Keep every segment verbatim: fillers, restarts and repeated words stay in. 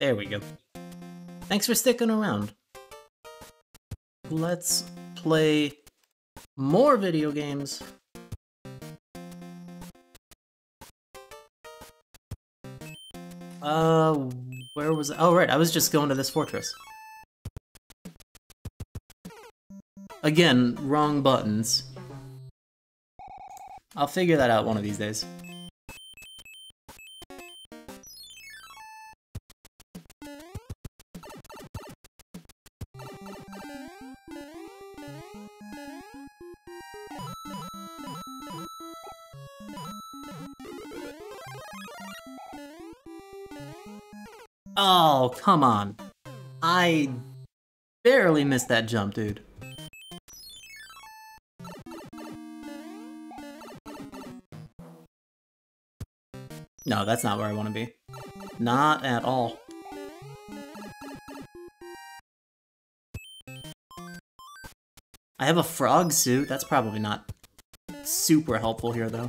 There we go. Thanks for sticking around. Let's play more video games. Uh, where was I? Oh, right, I was just going to this fortress. Again, wrong buttons. I'll figure that out one of these days. Oh, come on. I barely missed that jump, dude. No, that's not where I want to be. Not at all. I have a frog suit. That's probably not super helpful here, though.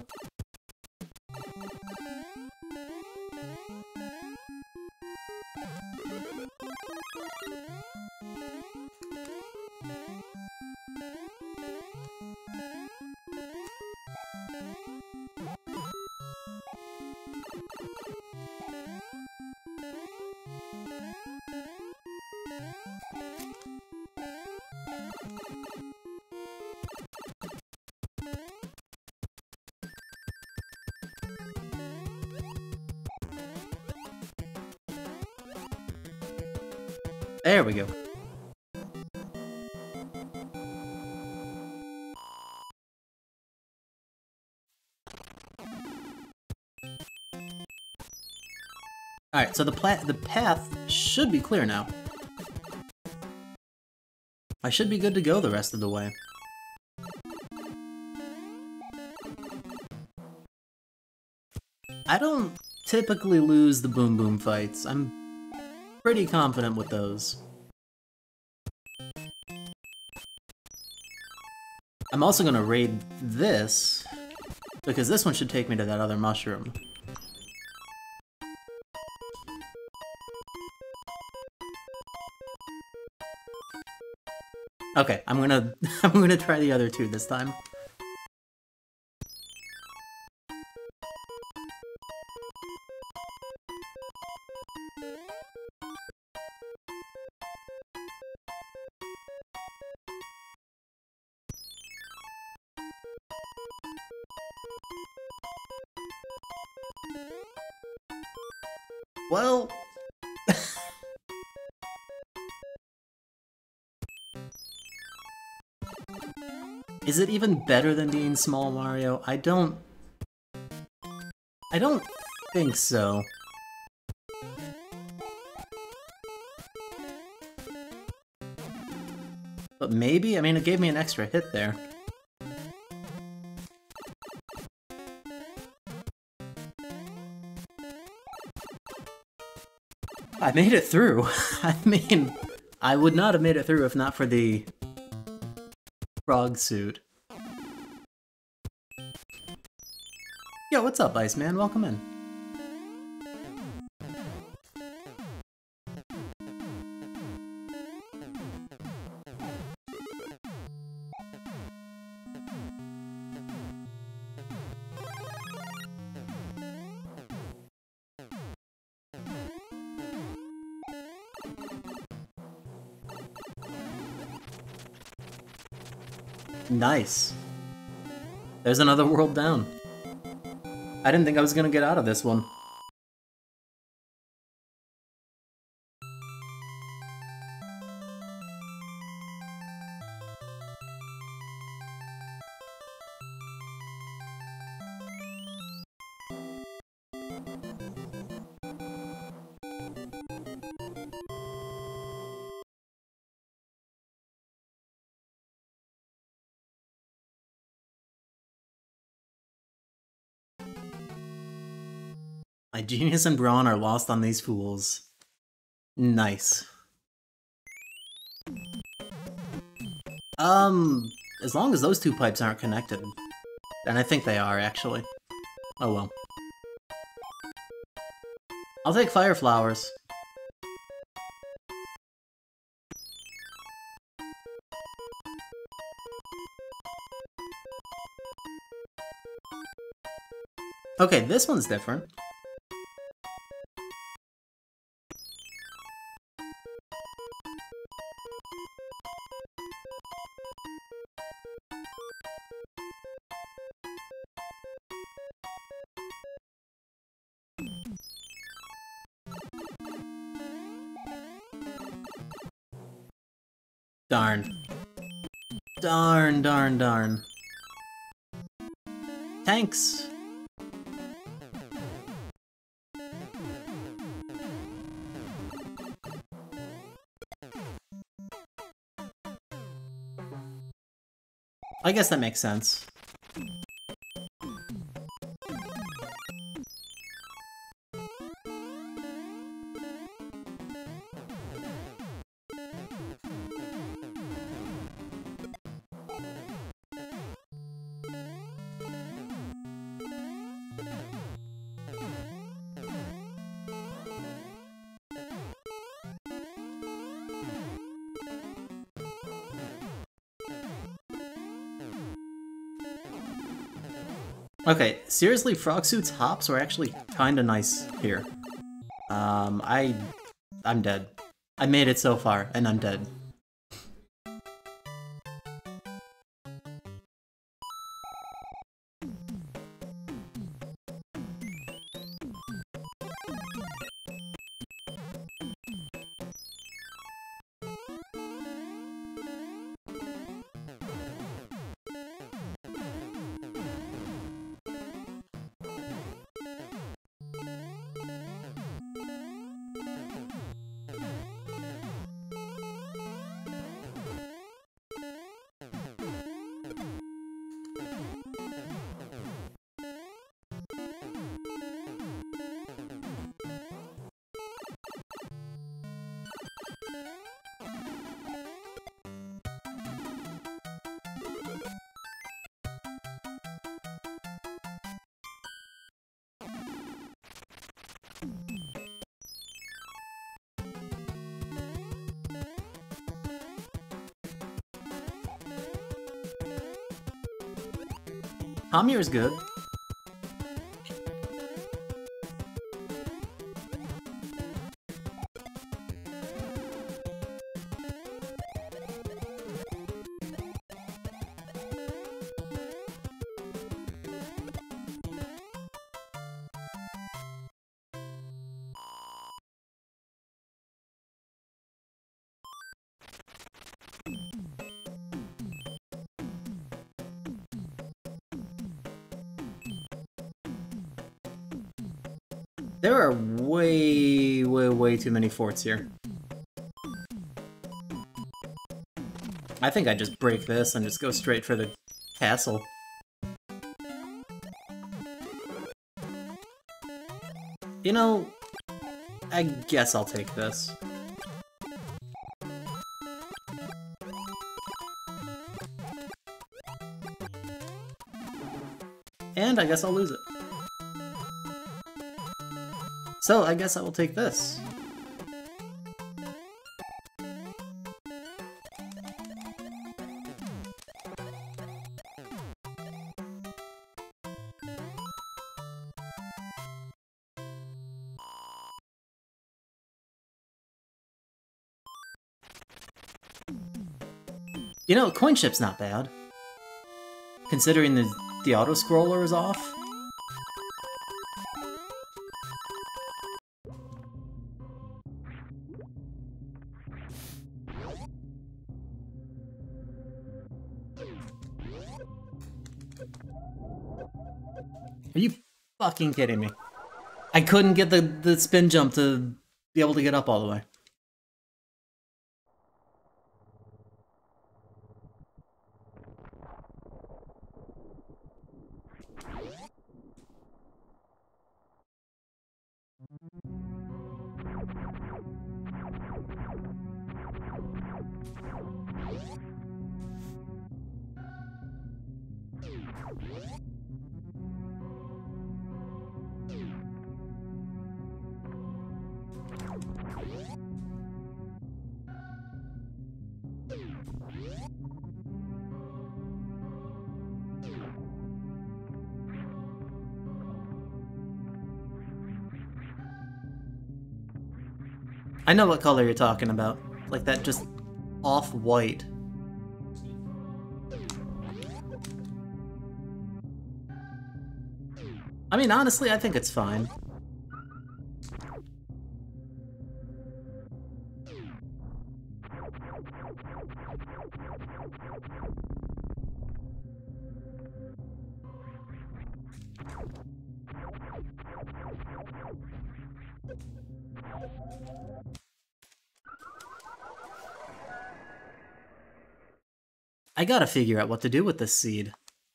There we go. Alright, so the pla the path should be clear now. I should be good to go the rest of the way. I don't typically lose the boom boom fights. I'm pretty confident with those. I'm also gonna raid this, because this one should take me to that other mushroom. Okay, I'm gonna I'm gonna try the other two this time. Well... Is it even better than being Small Mario? I don't... I don't think so. But maybe? I mean, it gave me an extra hit there. I made it through. I mean, I would not have made it through if not for the frog suit. Yo, what's up, Iceman? Welcome in. Nice. There's another world down. I didn't think I was gonna get out of this one. My genius and brawn are lost on these fools. Nice. Um, as long as those two pipes aren't connected. And I think they are, actually. Oh well. I'll take fire flowers. Okay, this one's different. Darn. Darn, darn, darn. Thanks. I guess that makes sense. Okay, seriously, Frogsuit's hops were actually kinda nice here. Um, I... I'm dead. I made it so far, and I'm dead. Hamir is good. There are way, way, way too many forts here. I think I just break this and just go straight for the castle. You know, I guess I'll take this. And I guess I'll lose it. So, I guess I will take this. You know, coin ship's not bad. Considering the, the auto-scroller is off. Are you fucking kidding me? I couldn't get the, the spin jump to be able to get up all the way. I know what color you're talking about. Like that just off-white. I mean, honestly, I think it's fine. I gotta figure out what to do with this seed.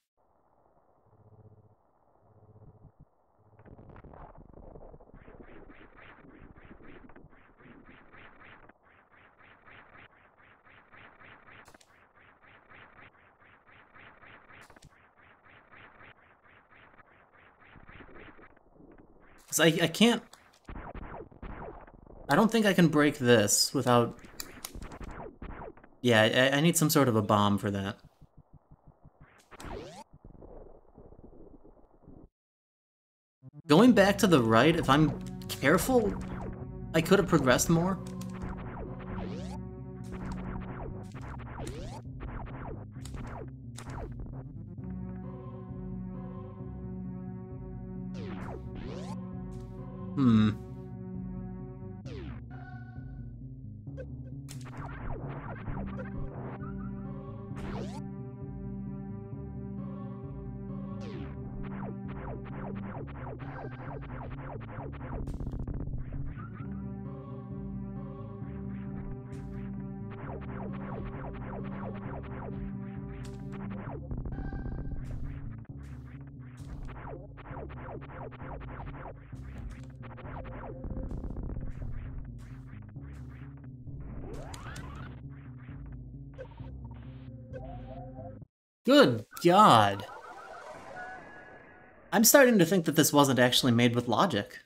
I, I can't... I don't think I can break this without... Yeah, I, I need some sort of a bomb for that. Going back to the right, if I'm careful, I could have progressed more. Hmm. Good God. I'm starting to think that this wasn't actually made with logic.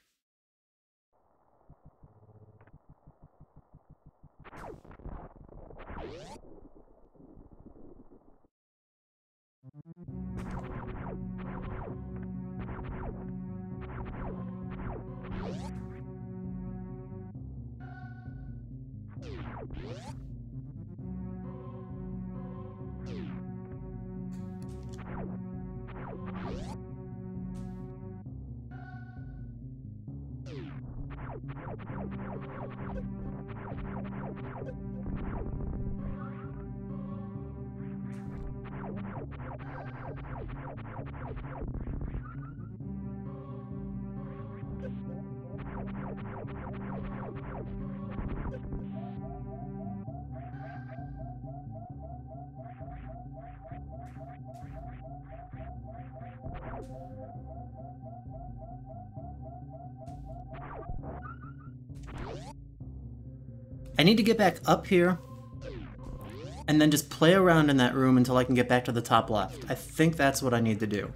I need to get back up here, and then just play around in that room until I can get back to the top left. I think that's what I need to do.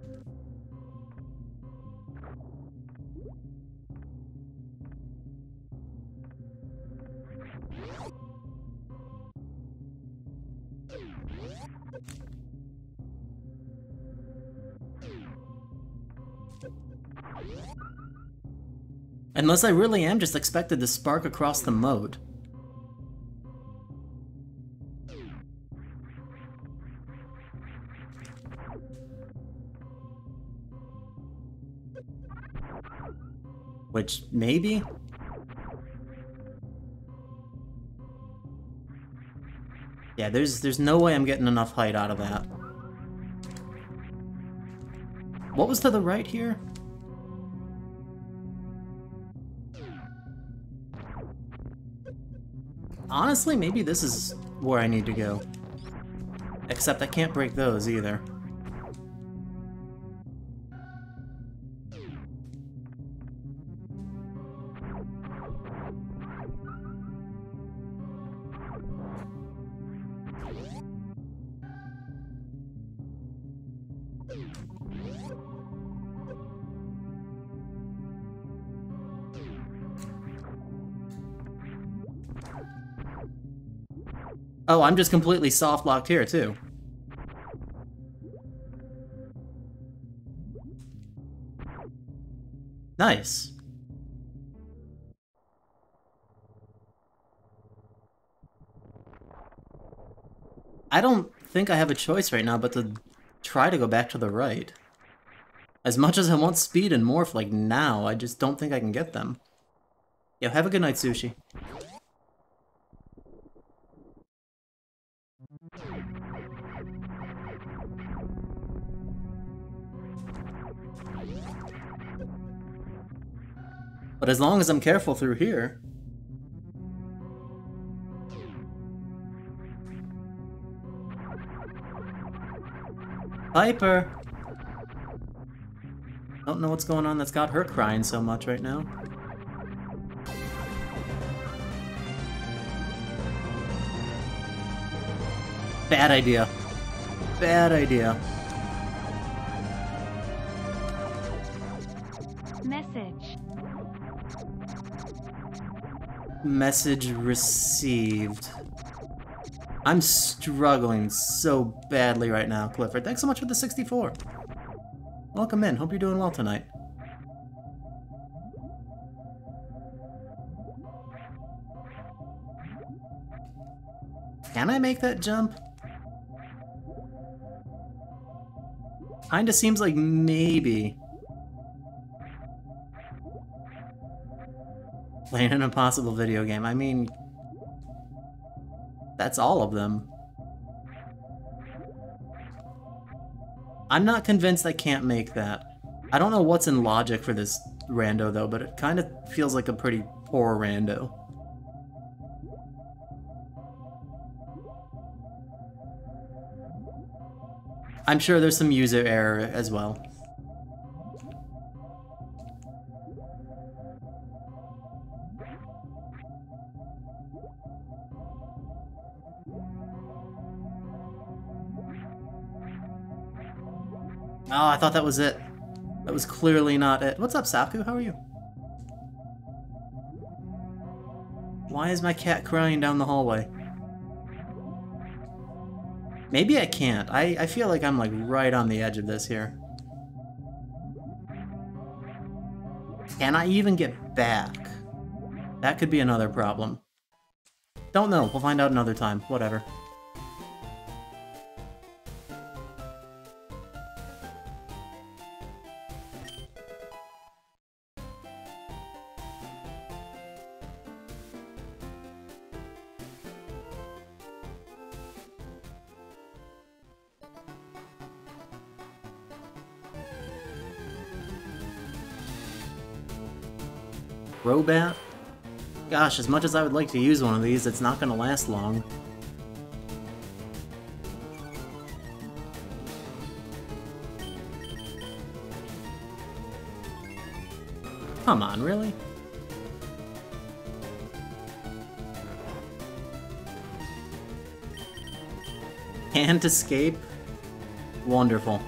Unless I really am just expected to spark across the moat. Which, maybe? Yeah, there's there's no way I'm getting enough height out of that. What was to the right here? Honestly, maybe this is where I need to go. Except I can't break those either. Oh, I'm just completely soft-locked here, too. Nice. I don't think I have a choice right now but to try to go back to the right. As much as I want speed and morph like now, I just don't think I can get them. Yo, have a good night, Sushi. But as long as I'm careful through here... Piper! Don't know what's going on that's got her crying so much right now. Bad idea. Bad idea. Message. Message received. I'm struggling so badly right now, Clifford. Thanks so much for the sixty-four. Welcome in. Hope you're doing well tonight. Can I make that jump? Kinda seems like maybe. Playing an impossible video game. I mean, that's all of them. I'm not convinced I can't make that. I don't know what's in logic for this rando though, but it kind of feels like a pretty poor rando. I'm sure there's some user error as well. Oh, I thought that was it. That was clearly not it. What's up, Saku? How are you? Why is my cat crying down the hallway? Maybe I can't. I, I feel like I'm like right on the edge of this here. Can I even get back? That could be another problem. Don't know. We'll find out another time. Whatever. Robat? Gosh, as much as I would like to use one of these, it's not gonna last long. Come on, really? Can't escape? Wonderful.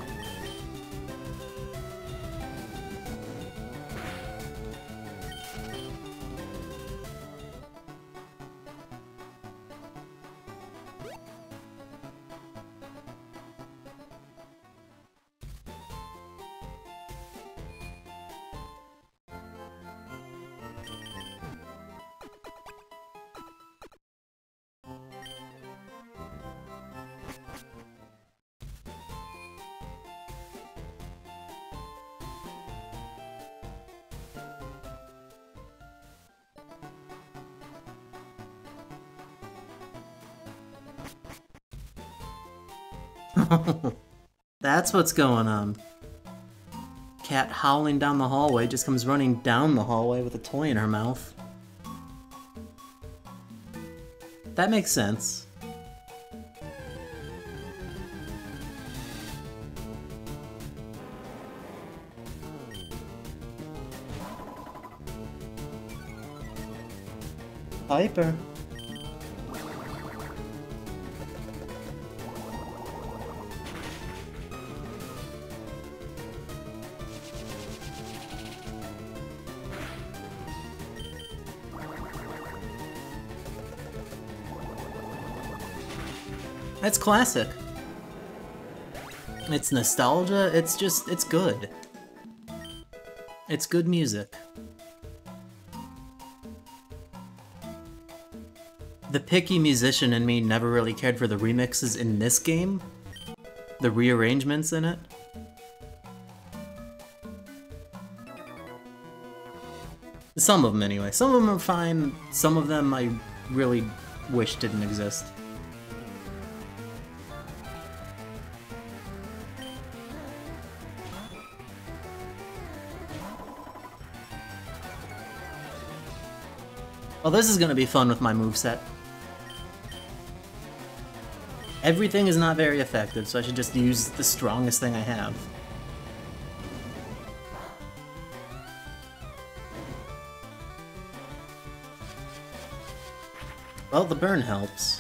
That's what's going on. Cat howling down the hallway just comes running down the hallway with a toy in her mouth. That makes sense. Piper. It's classic. It's nostalgia, it's just, it's good. It's good music. The picky musician in me never really cared for the remixes in this game. The rearrangements in it. Some of them anyway. Some of them are fine, some of them I really wish didn't exist. Well, this is gonna be fun with my moveset. Everything is not very effective, so I should just use the strongest thing I have. Well, the burn helps.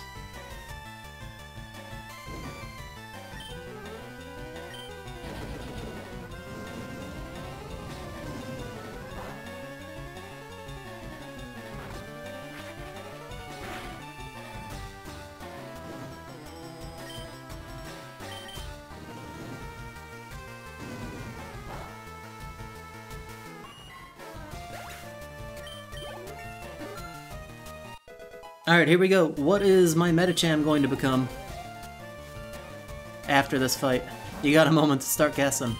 Alright, here we go. What is my Metachan going to become after this fight? You got a moment to start guessing.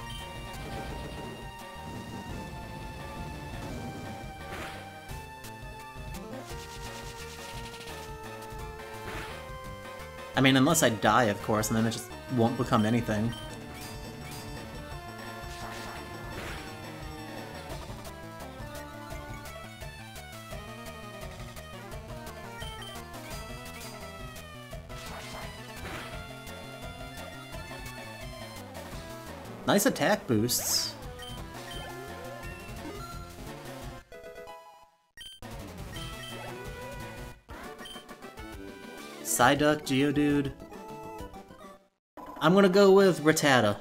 I mean, unless I die, of course, and then it just won't become anything. Nice attack boosts. Psyduck, Geodude. I'm gonna go with Rattata.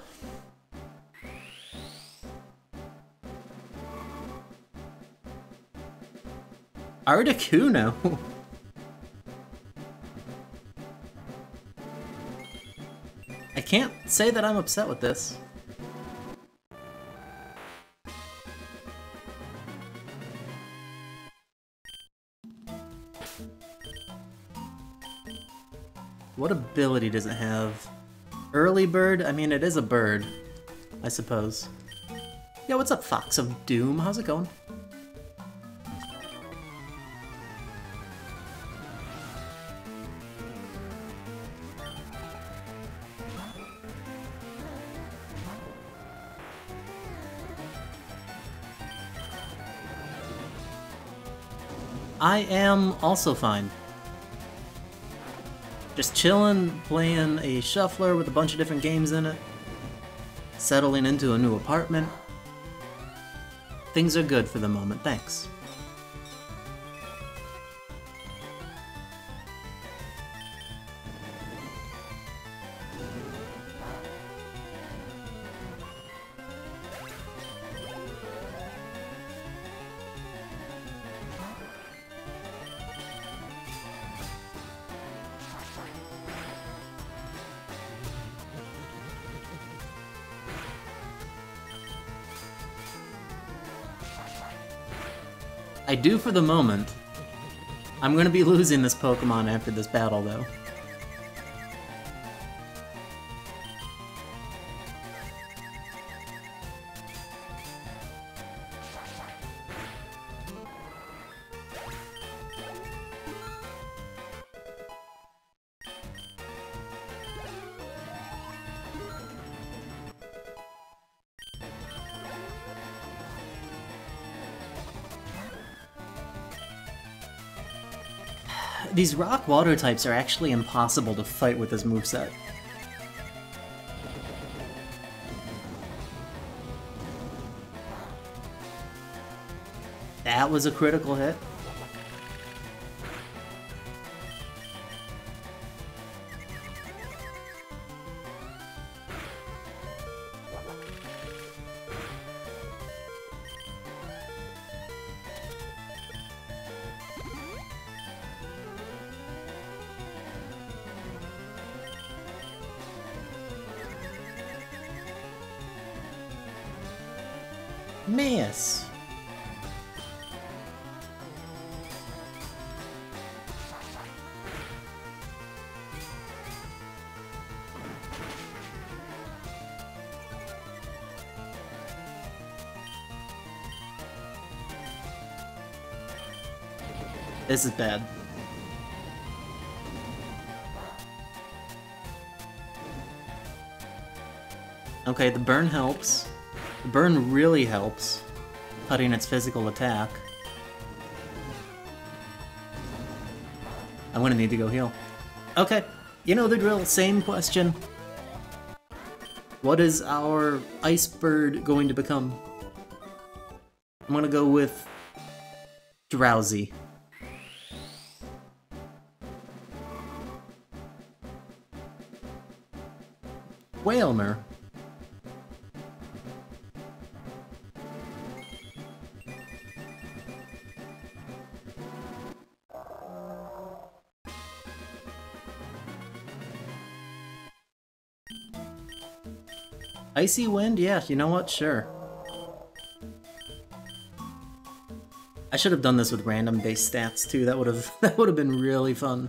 Articuno. I can't say that I'm upset with this. What ability does it have? Early bird? I mean, it is a bird, I suppose. Yo, what's up, Fox of Doom? How's it going? I am also fine. Just chillin', playing a shuffler with a bunch of different games in it. Settling into a new apartment. Things are good for the moment, thanks. I do for the moment. I'm gonna be losing this Pokemon after this battle, though. These rock-water types are actually impossible to fight with this moveset. That was a critical hit. Miss. This is bad. Okay, the burn helps. The burn really helps, cutting its physical attack. I'm gonna need to go heal. Okay, you know the drill, same question. What is our ice bird going to become? I'm gonna go with Drowsy. Whalmer. Icy Wind? Yeah, you know what? Sure. I should have done this with random base stats too. That would have that would have been really fun.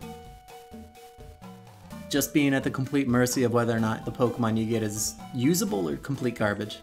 Just being at the complete mercy of whether or not the Pokemon you get is usable or complete garbage.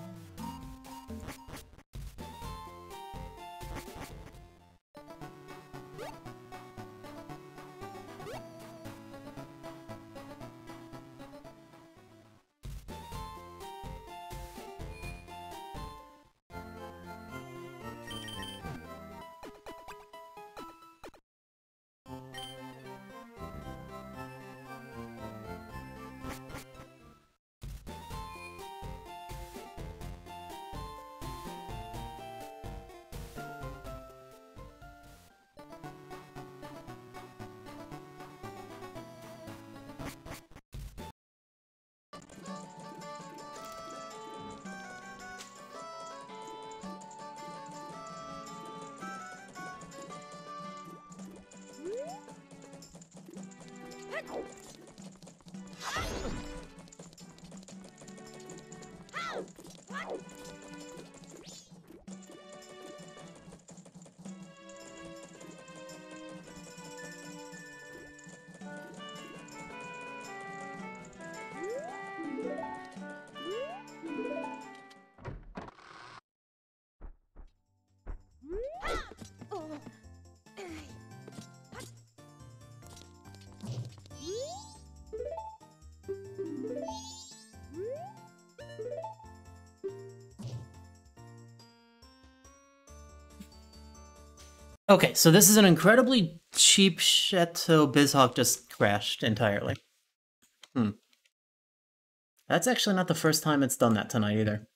Okay, so this is an incredibly cheap Chateau BizHawk just crashed entirely. Hmm. That's actually not the first time it's done that tonight either.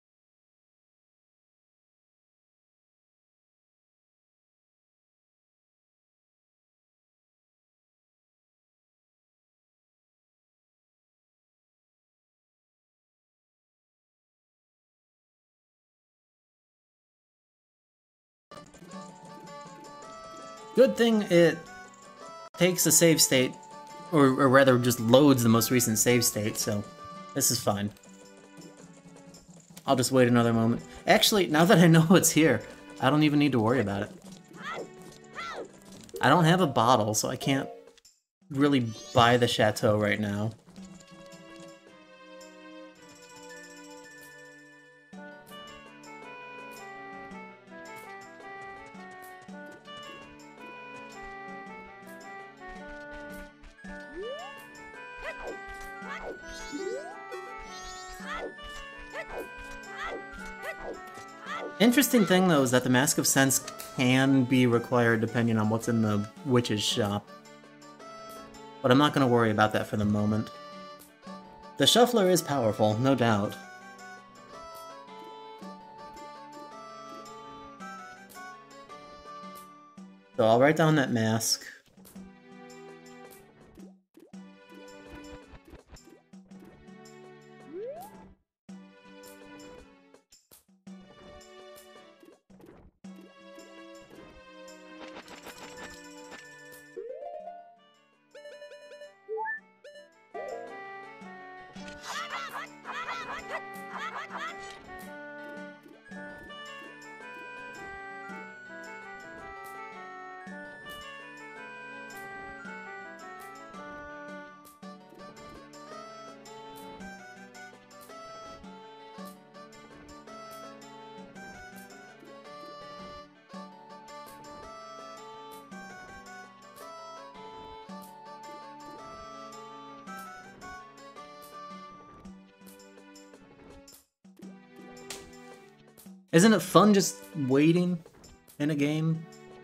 Good thing it takes a save state, or, or rather just loads the most recent save state, so this is fine. I'll just wait another moment. Actually, now that I know it's here, I don't even need to worry about it. I don't have a bottle, so I can't really buy the Chateau right now. Interesting thing though is that the Mask of Sense can be required depending on what's in the witch's shop. But I'm not going to worry about that for the moment. The Shuffler is powerful, no doubt. So I'll write down that mask. Isn't it fun just waiting in a game?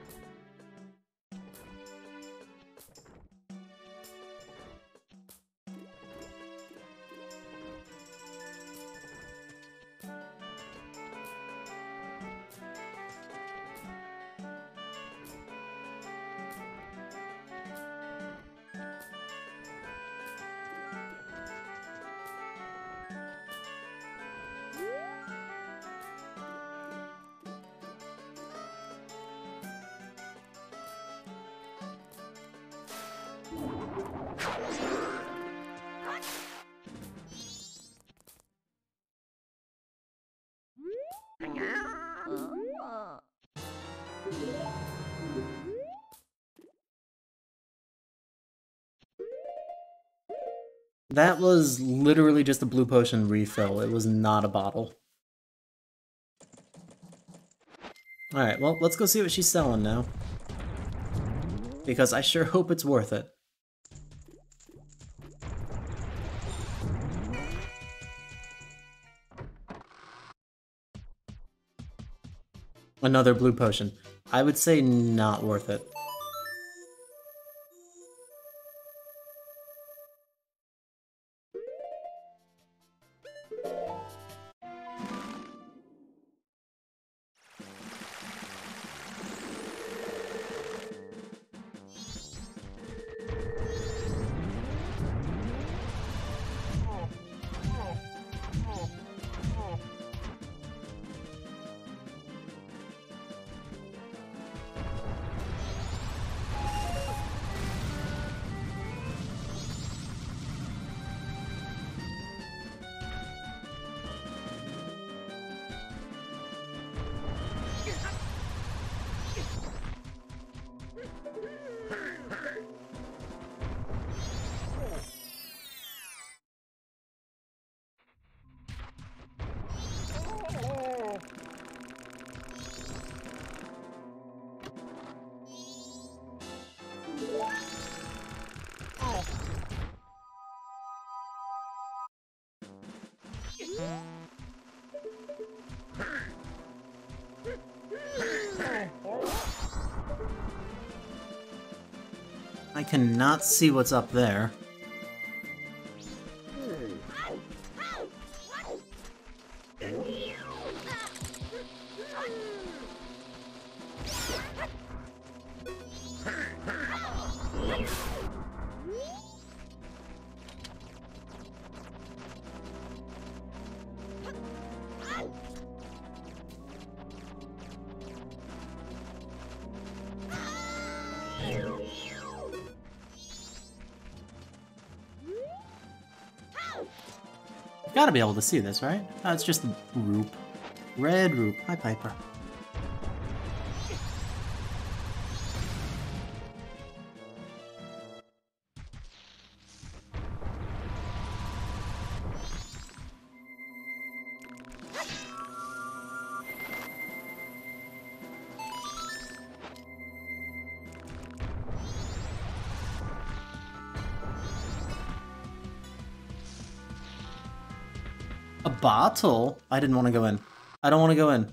That was literally just a blue potion refill. It was not a bottle. Alright, well, let's go see what she's selling now. Because I sure hope it's worth it. Another blue potion. I would say not worth it. I cannot see what's up there. Gotta be able to see this, right? Oh, it's just the roop. Red roop. Hi, Piper. A bottle? I didn't want to go in. I don't want to go in.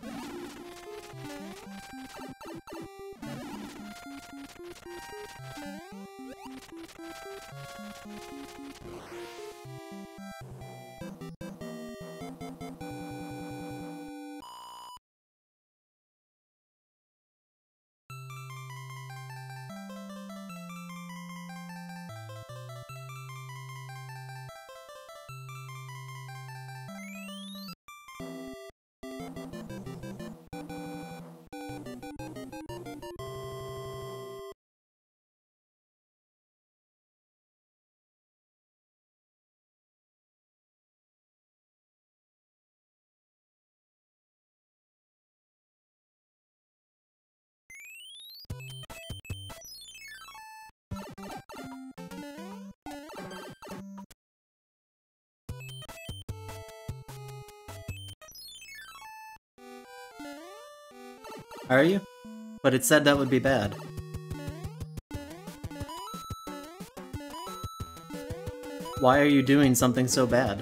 Are you? But it said that would be bad. Why are you doing something so bad?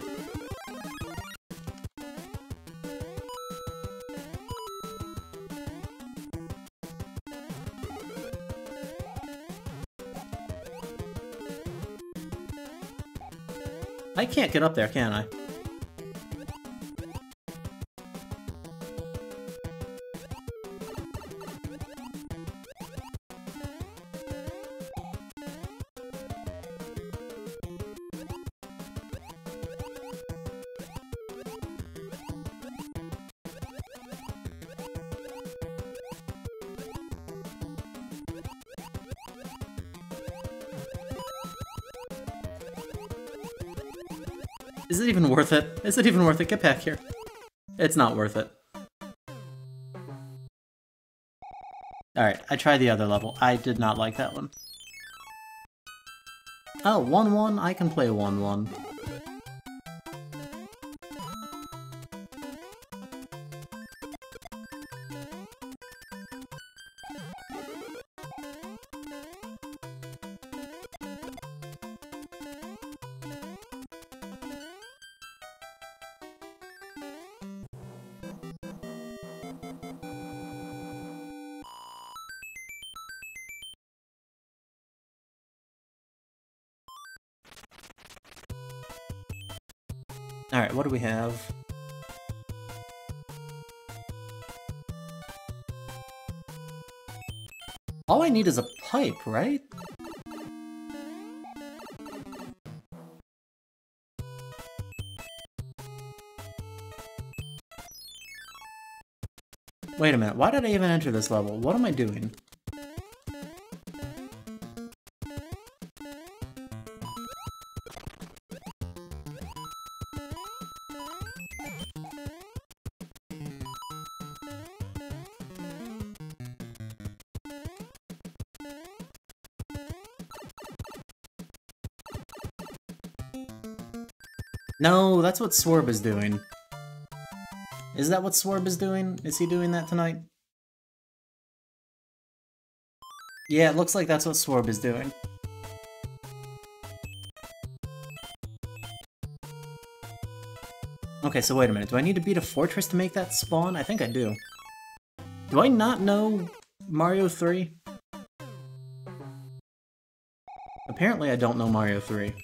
I can't get up there, can I? Is it even worth it? Is it even worth it? Get back here. It's not worth it. Alright, I tried the other level. I did not like that one. Oh, one one? I can play one one. Alright, what do we have? All I need is a pipe, right? Wait a minute, why did I even enter this level? What am I doing? No, that's what Swarb is doing. Is that what Swarb is doing? Is he doing that tonight? Yeah, it looks like that's what Swarb is doing. Okay, so wait a minute. Do I need to beat a fortress to make that spawn? I think I do. Do I not know Mario three? Apparently I don't know Mario three.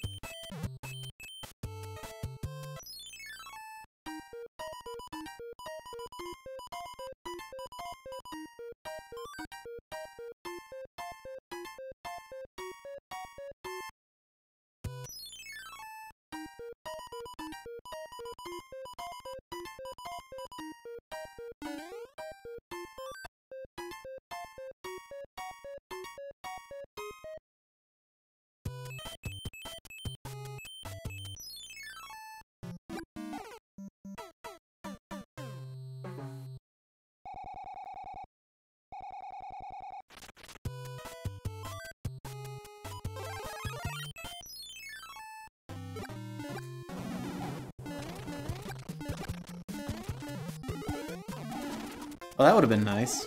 Well, that would have been nice.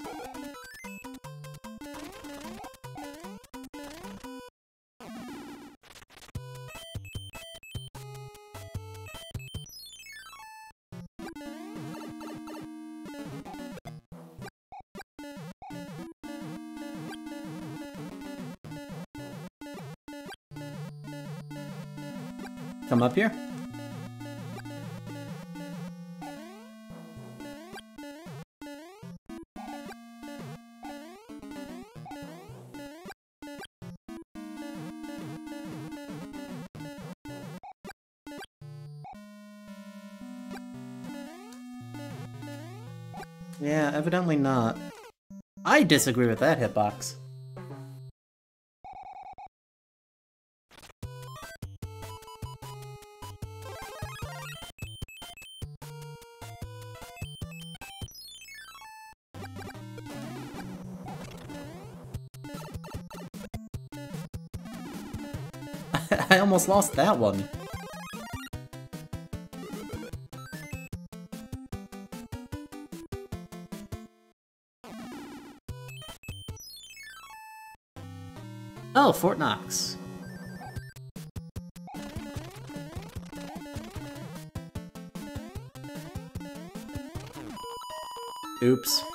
come up here? Yeah, evidently not. I disagree with that hitbox. I almost lost that one. Oh, Fort Knox. Oops.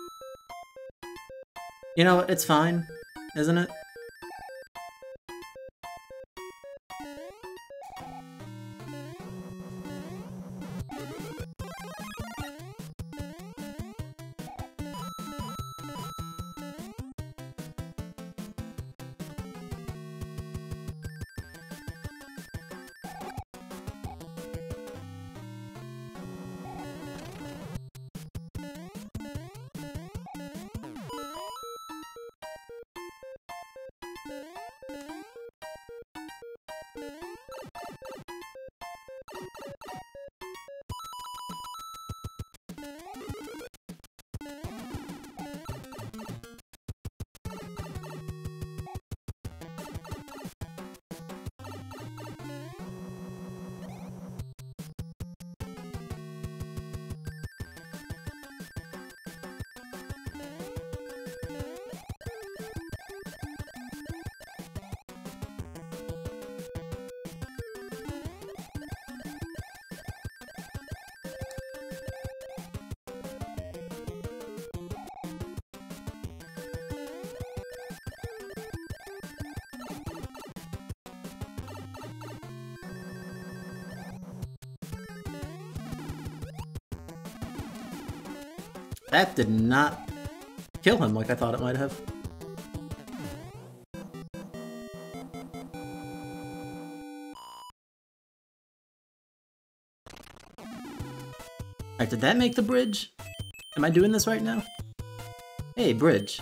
You know, it's fine, isn't it? That did not kill him like I thought it might have. Alright, did that make the bridge? Am I doing this right now? Hey, bridge.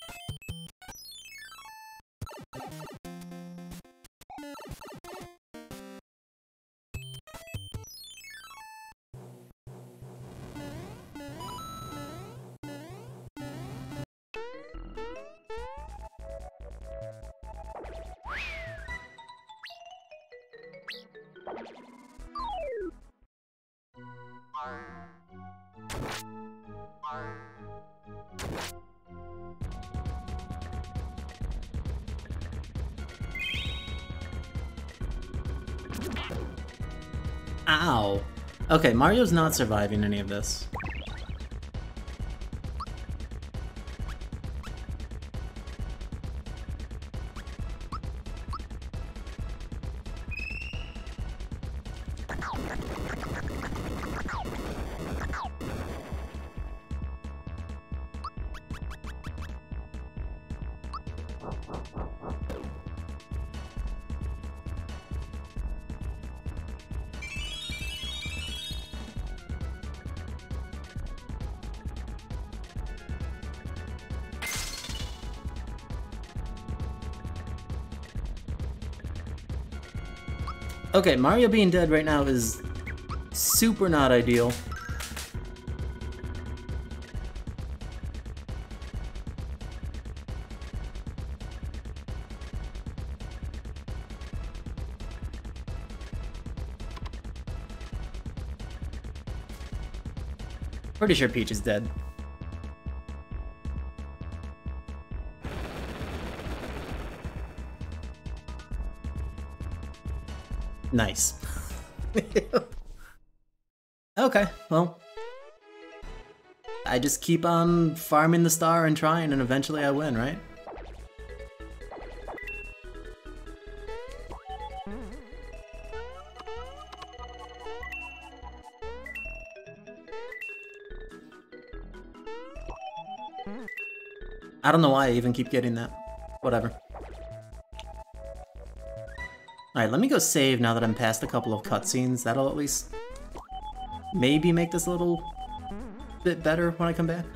Ow. Okay, Mario's not surviving any of this. Okay, Mario being dead right now is super not ideal. Pretty sure Peach is dead. Nice. Okay, well. I just keep on farming the star and trying, and eventually I win, right? I don't know why I even keep getting that. Whatever. Alright, let me go save now that I'm past a couple of cutscenes. That'll at least maybe make this a little bit better when I come back.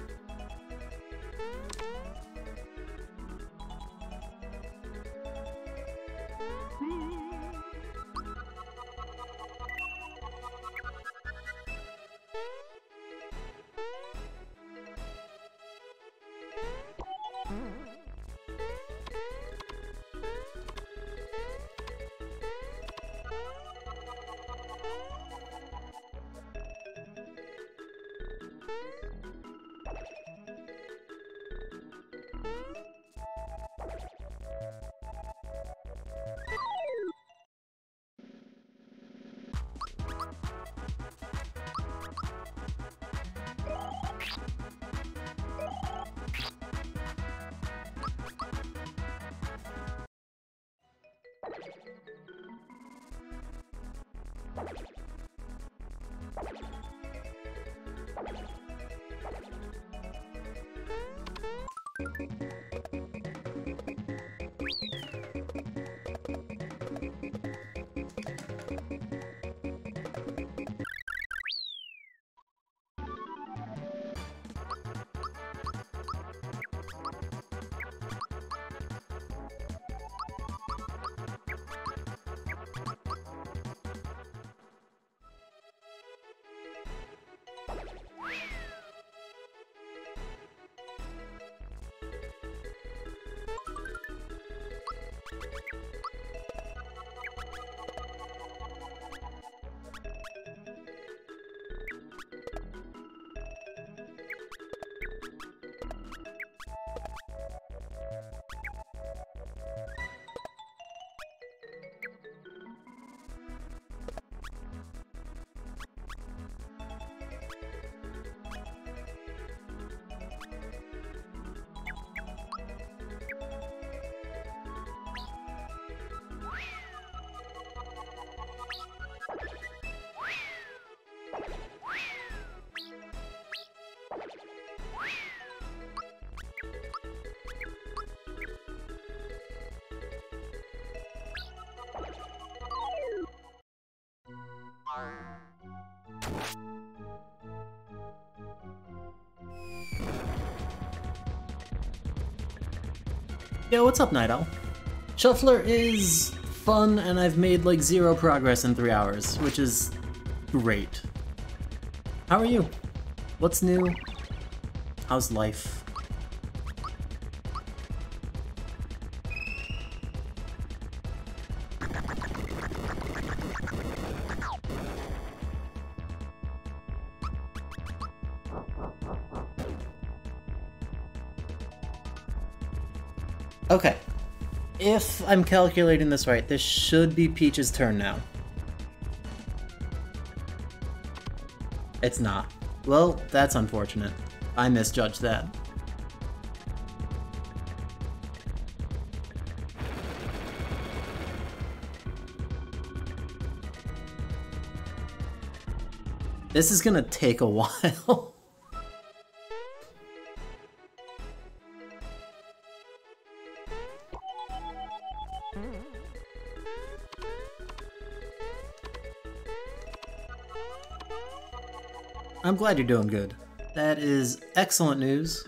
Yo, what's up, Night Owl? Shuffler is fun, and I've made like zero progress in three hours, which is great. How are you? What's new? How's life? Okay, if I'm calculating this right, this should be Peach's turn now. It's not. Well, that's unfortunate. I misjudged that. This is gonna take a while. I'm glad you're doing good. That is excellent news.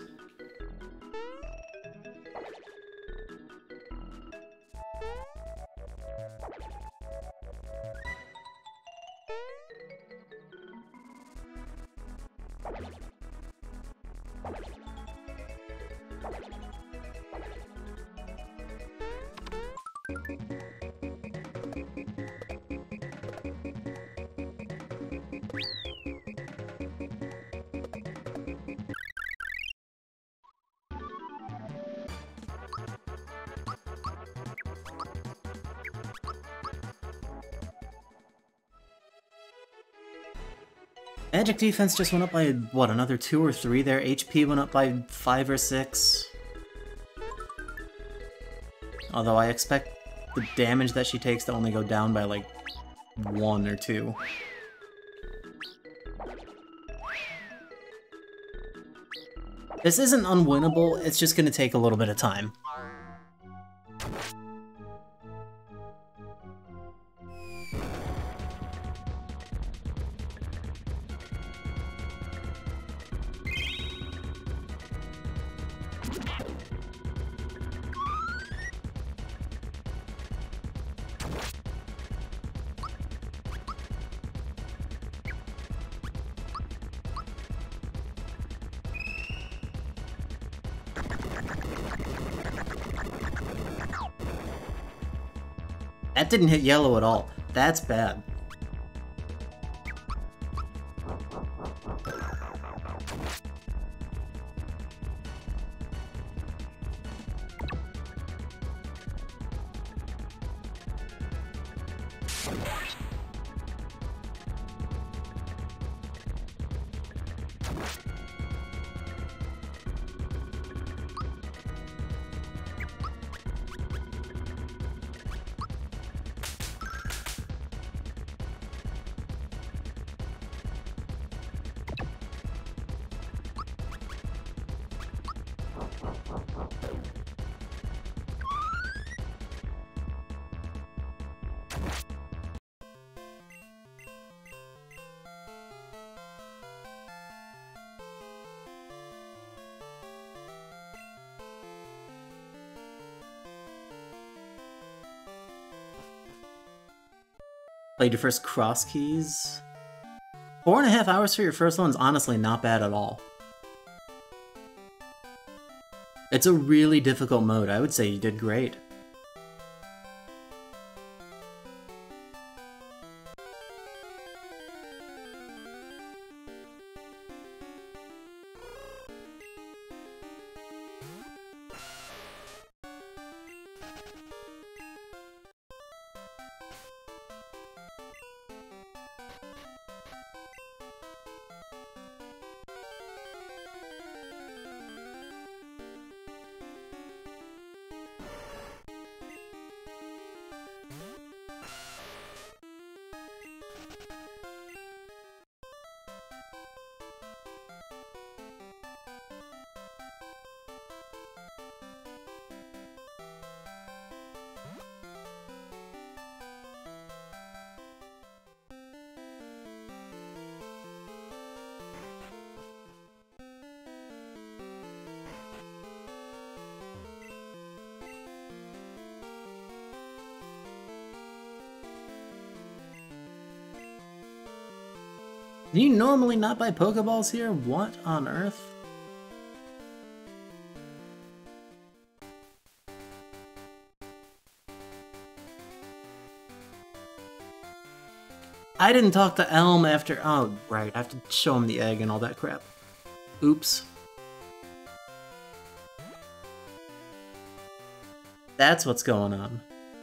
Magic defense just went up by, what, another two or three there? H P went up by five or six. Although I expect the damage that she takes to only go down by, like, one or two. This isn't unwinnable, it's just gonna take a little bit of time. That didn't hit yellow at all. That's bad. Played your first cross keys. Four and a half hours for your first one's honestly not bad at all. It's a really difficult mode. I would say you did great. Do you normally not buy Pokeballs here? What on earth? I didn't talk to Elm after- oh, right, I have to show him the egg and all that crap. Oops. That's what's going on.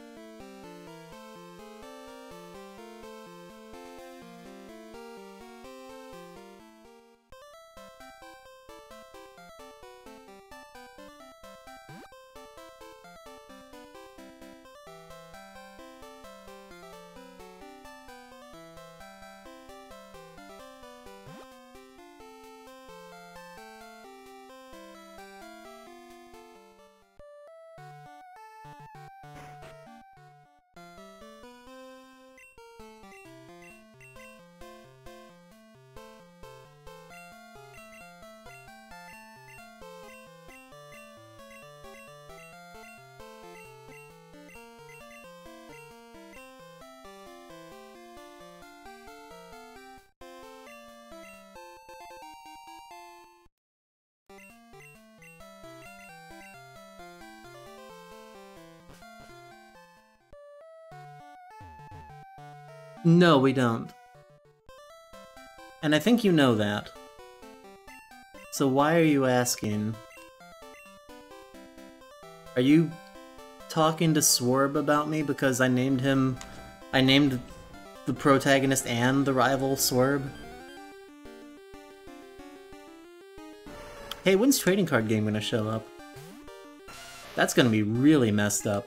No, we don't. And I think you know that. So why are you asking? Are you talking to Swerb about me because I named him... I named the protagonist and the rival Swerb? Hey, when's trading card game gonna show up? That's gonna be really messed up.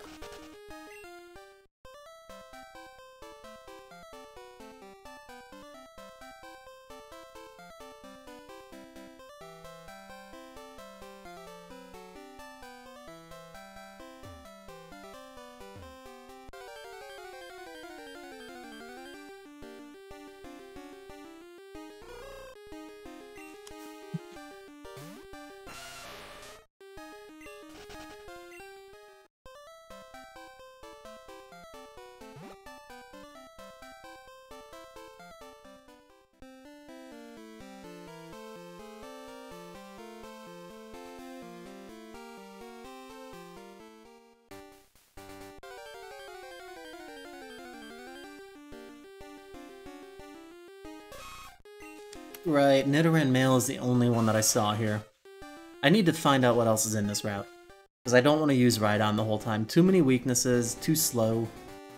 Right, Nidoran male is the only one that I saw here. I need to find out what else is in this route. Because I don't want to use Rhydon the whole time. Too many weaknesses, too slow.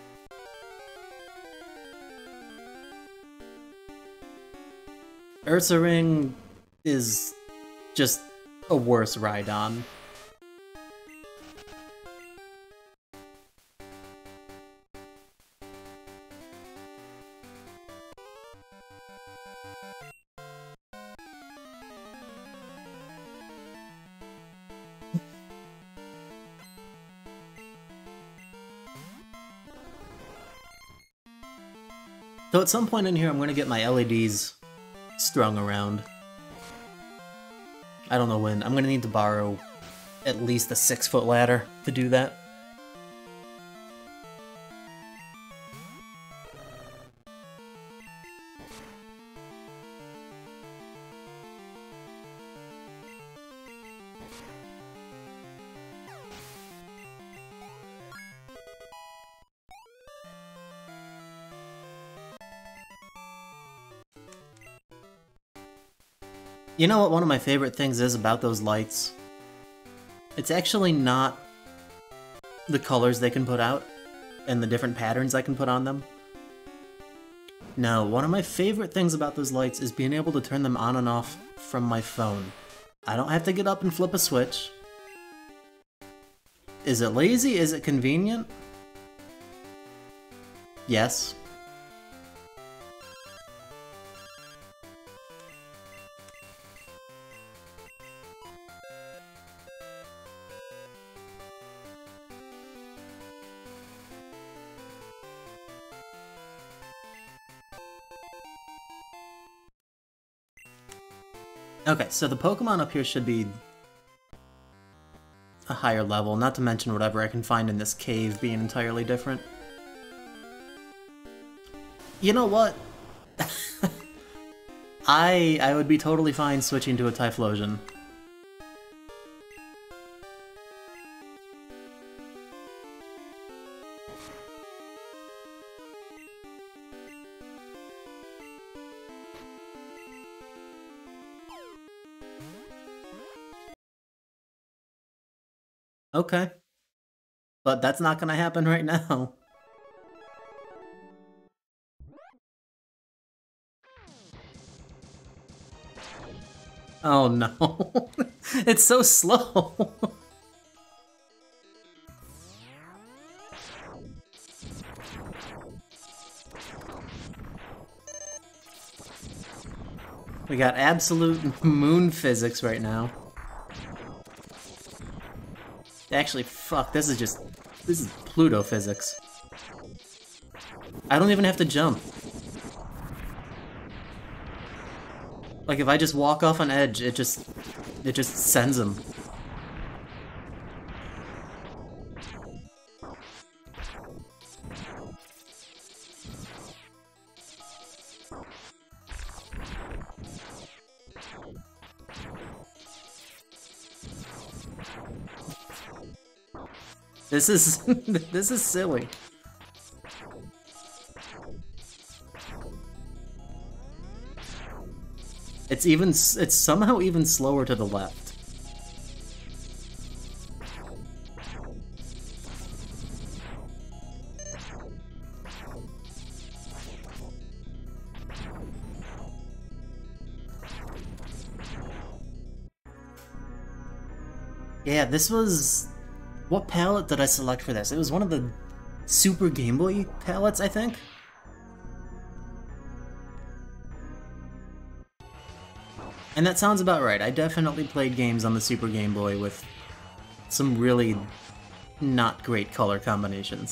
Ursaring is just a worse Rhydon. So at some point in here I'm going to get my L E Ds strung around. I don't know when. I'm going to need to borrow at least a six foot ladder to do that. You know what one of my favorite things is about those lights? It's actually not the colors they can put out and the different patterns I can put on them. No, one of my favorite things about those lights is being able to turn them on and off from my phone. I don't have to get up and flip a switch. Is it lazy? Is it convenient? Yes. Okay, so the Pokemon up here should be a higher level, not to mention whatever I can find in this cave being entirely different. You know what? I I would be totally fine switching to a Typhlosion. Okay. But that's not gonna happen right now. Oh no. It's so slow. We got absolute moon physics right now. Actually, fuck, this is just... this is Pluto physics. I don't even have to jump. Like, if I just walk off an edge, it just... it just sends him. This is... this is silly. It's even... it's somehow even slower to the left. Yeah, this was... what palette did I select for this? It was one of the Super Game Boy palettes, I think? And that sounds about right. I definitely played games on the Super Game Boy with some really not great color combinations.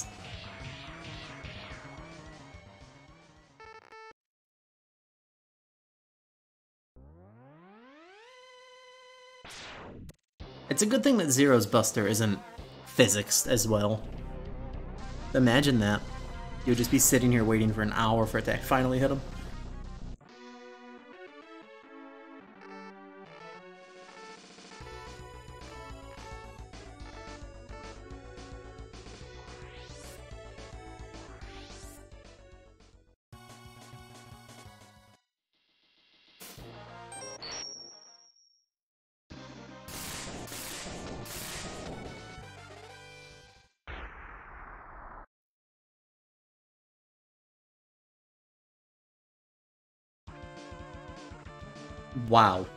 It's a good thing that Zero's Buster isn't physics as well. Imagine that. You'll just be sitting here waiting for an hour for it to finally hit him. Wow.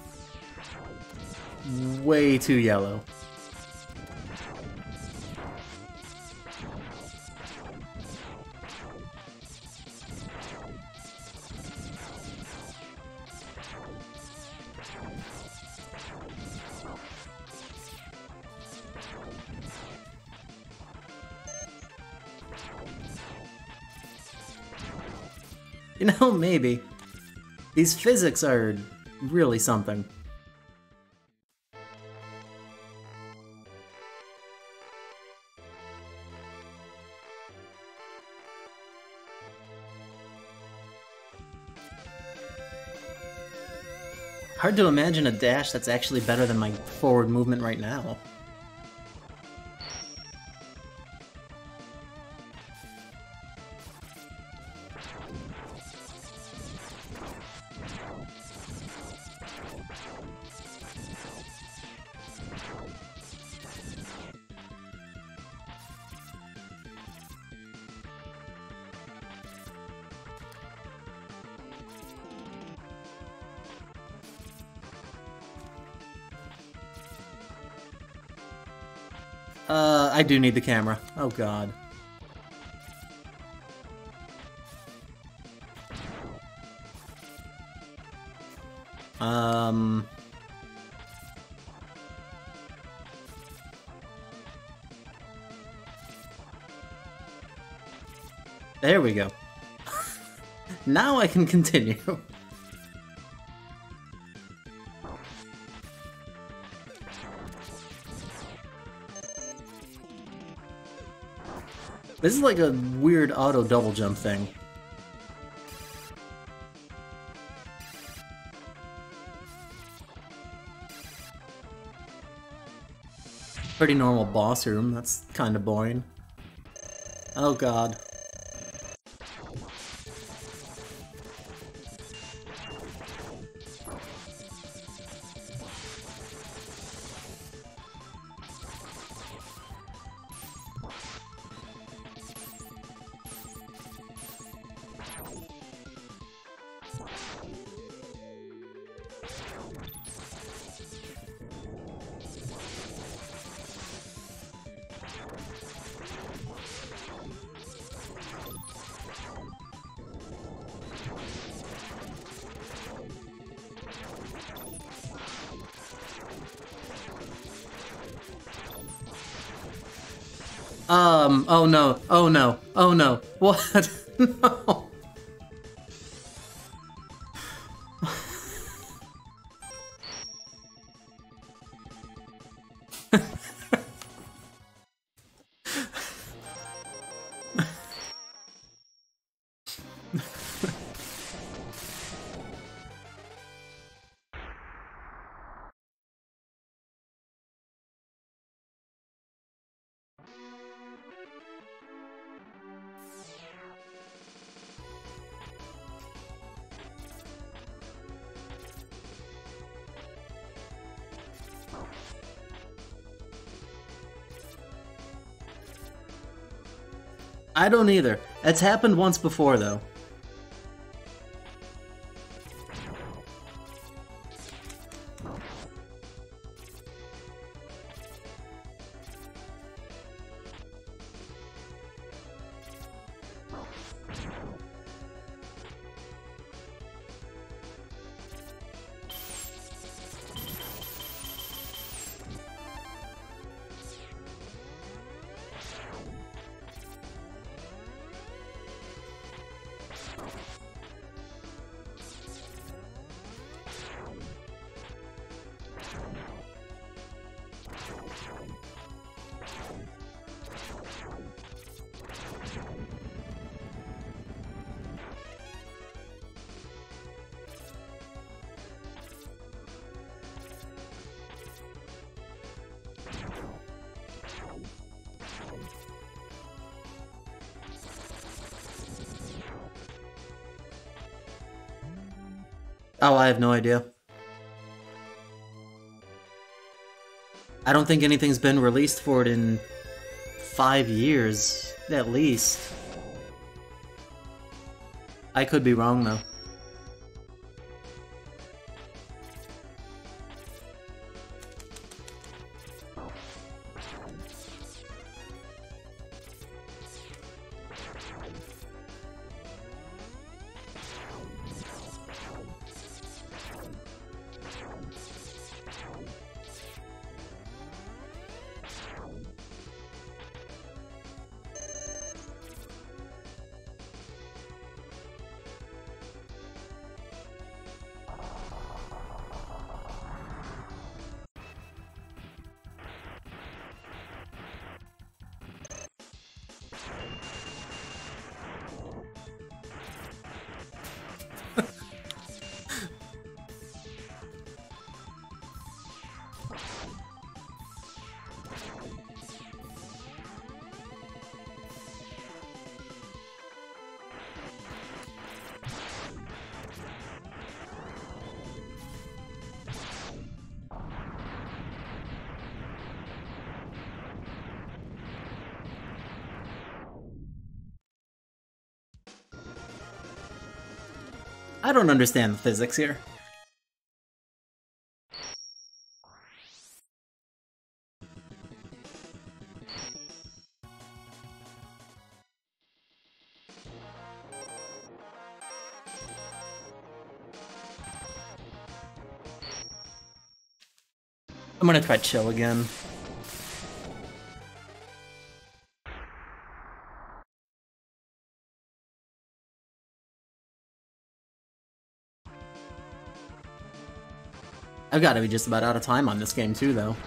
Way too yellow. You know, maybe. These physics are really something. Hard to imagine a dash that's actually better than my forward movement right now. Uh, I do need the camera. Oh god. Um... There we go. Now I can continue. This is like a weird auto double jump thing. Pretty normal boss room, that's kinda boring. Oh god. Um, oh no, oh no, oh no, what? No. I don't either. It's happened once before, though. Oh, I have no idea. I don't think anything's been released for it in five years, at least. I could be wrong, though. I don't understand the physics here. I'm gonna try chill again. I've got to be just about out of time on this game too, though.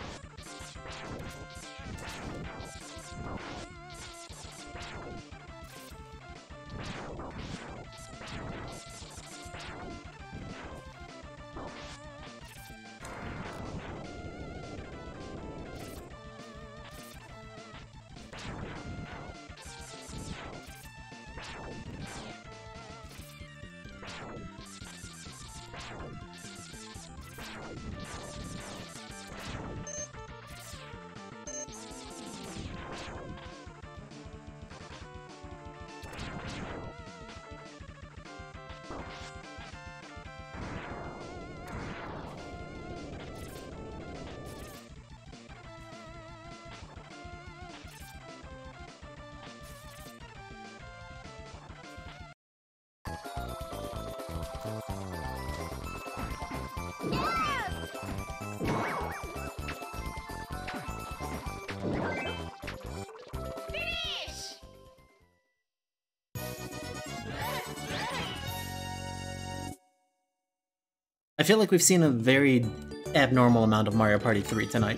I feel like we've seen a very abnormal amount of Mario Party three tonight.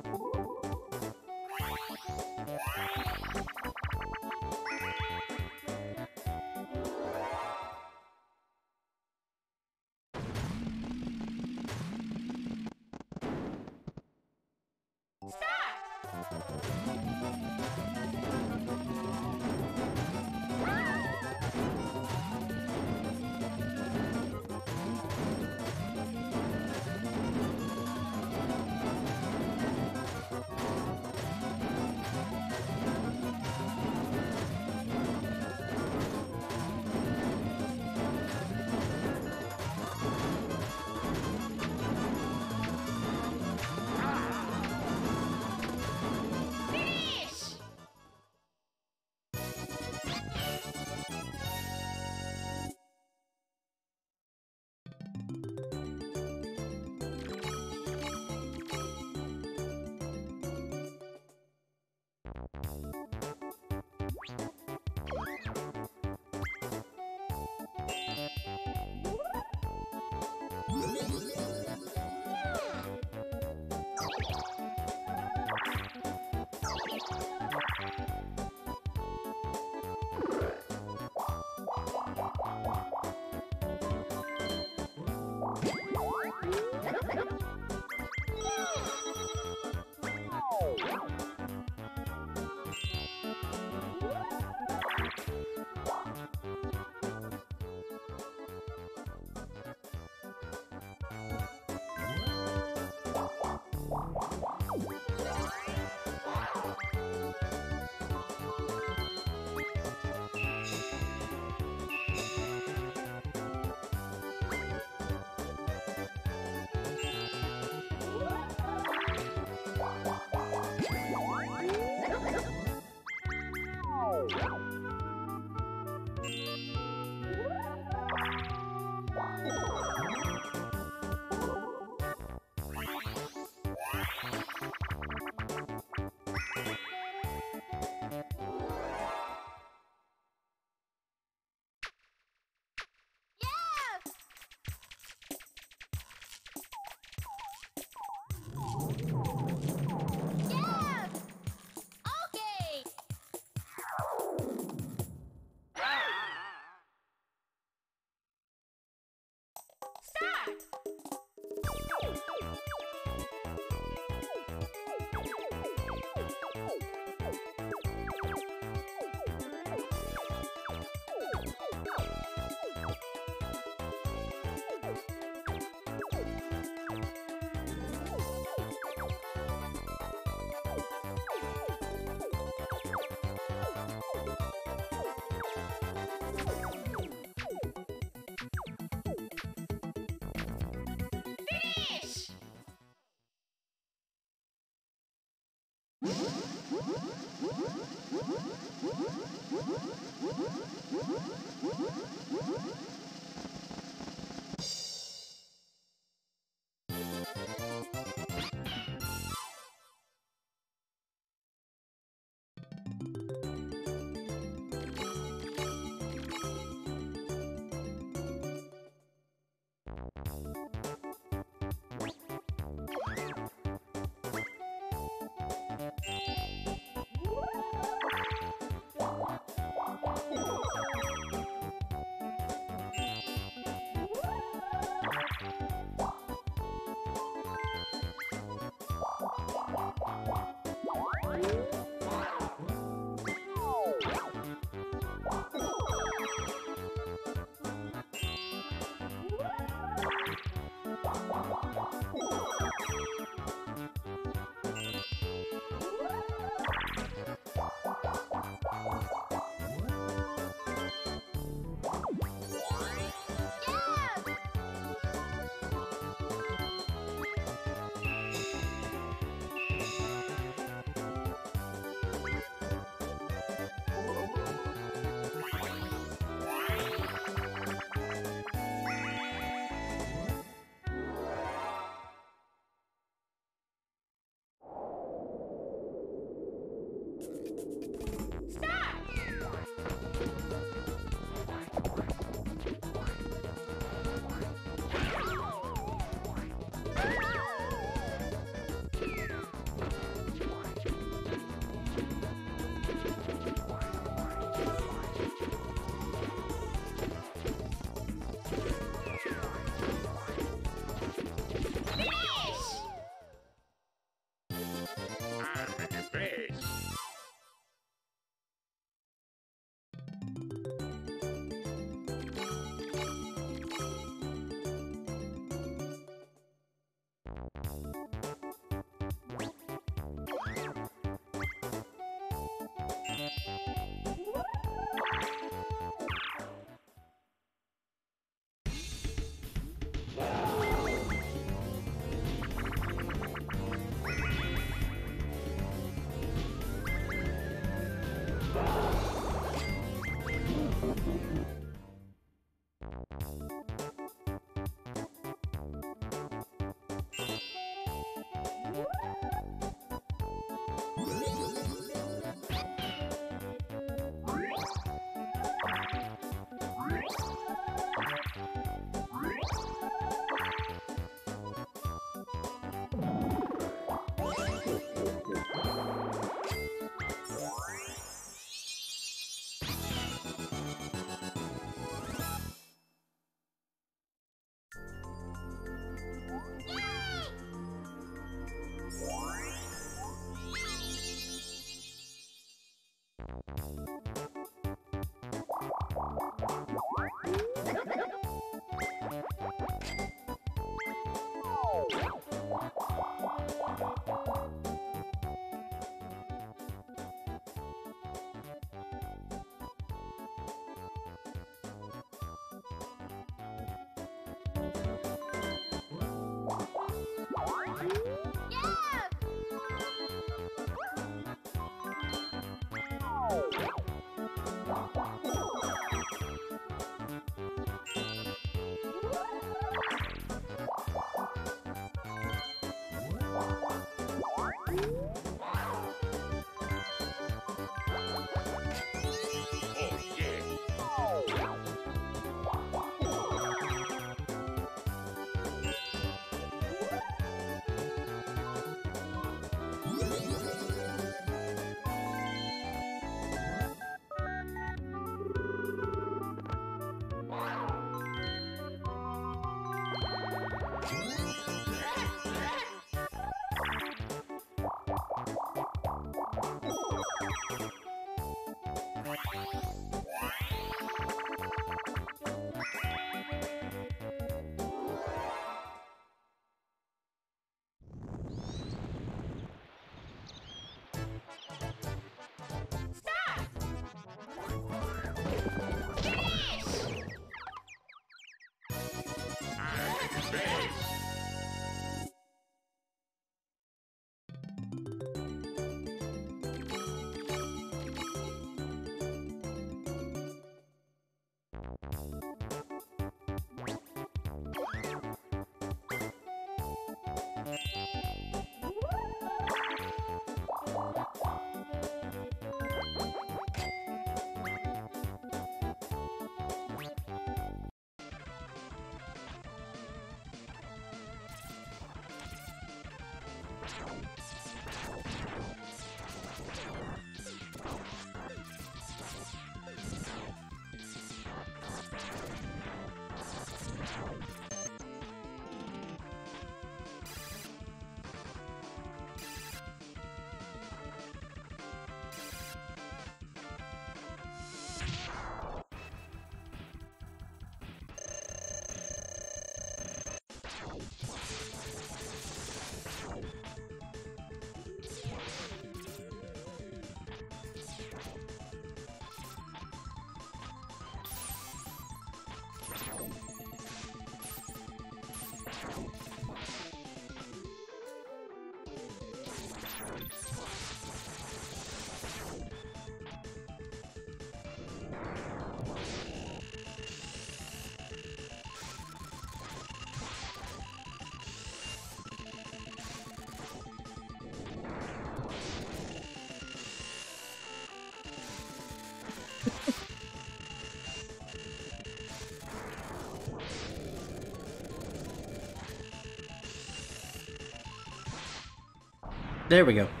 There we go.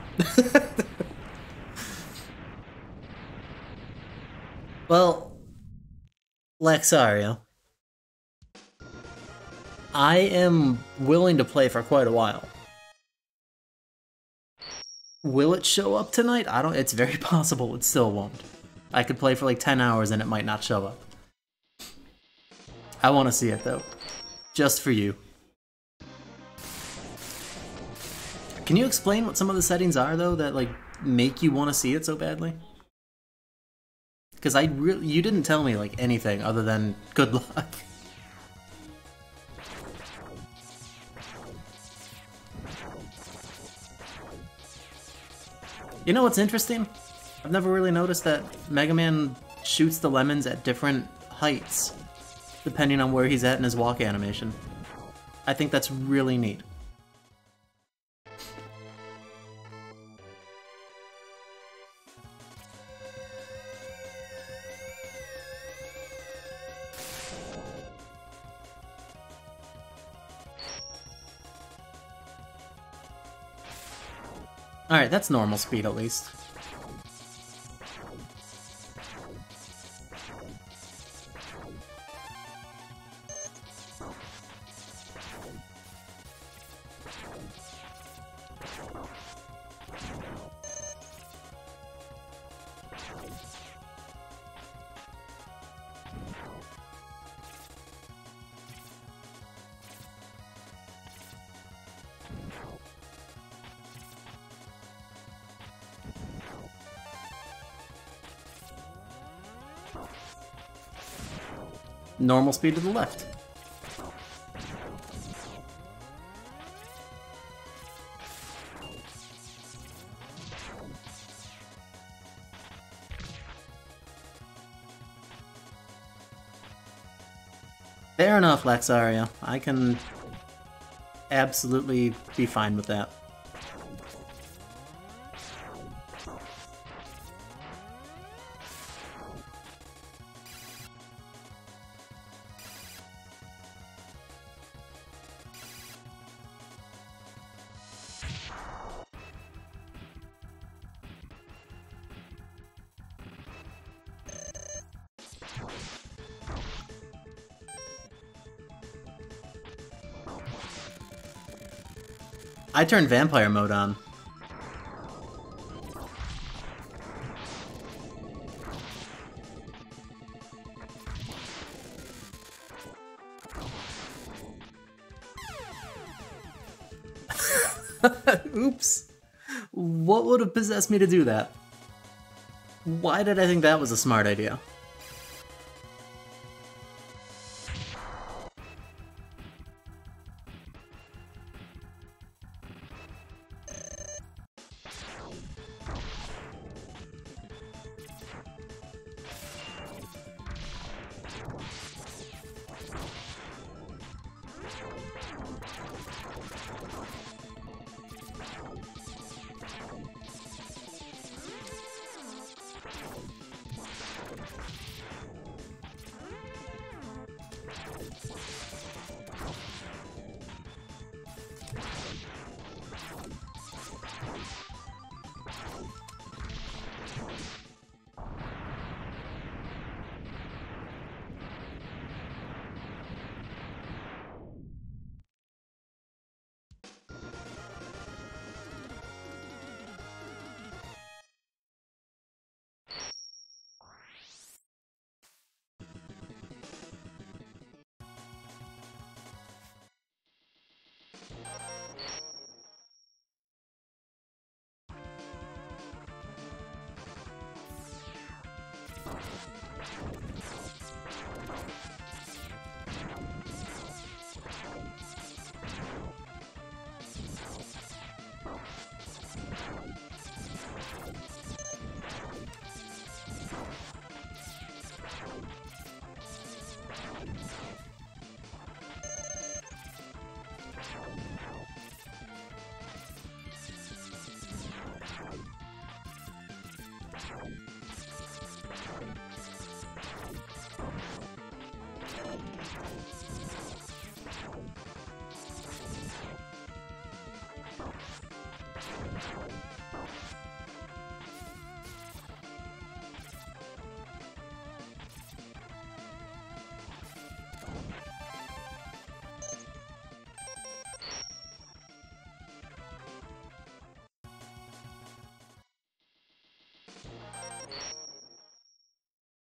Well, Laxario, I am willing to play for quite a while. Will it show up tonight? I don't. It's very possible it still won't. I could play for like ten hours and it might not show up. I want to see it though. Just for you. Can you explain what some of the settings are though that like make you want to see it so badly? Because I really, you didn't tell me like anything other than good luck. You know what's interesting? I've never really noticed that Mega Man shoots the lemons at different heights, depending on where he's at in his walk animation. I think that's really neat. Alright, that's normal speed at least. Normal speed to the left. Fair enough, Laxario. I can absolutely be fine with that. I turned vampire mode on. Oops. What would have possessed me to do that? Why did I think that was a smart idea?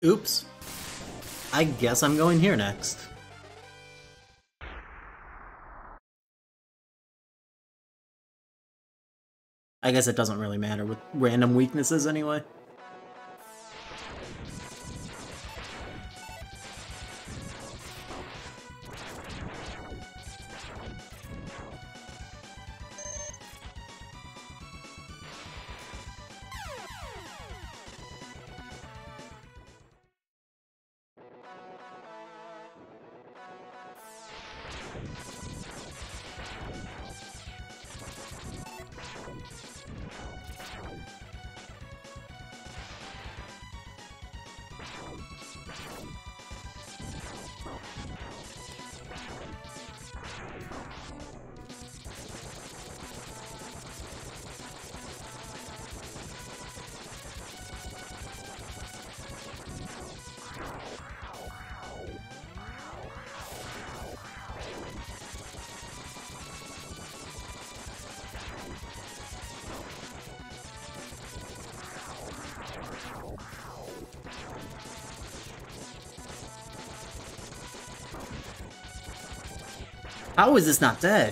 Oops. I guess I'm going here next. I guess it doesn't really matter with random weaknesses anyway. How is this not dead?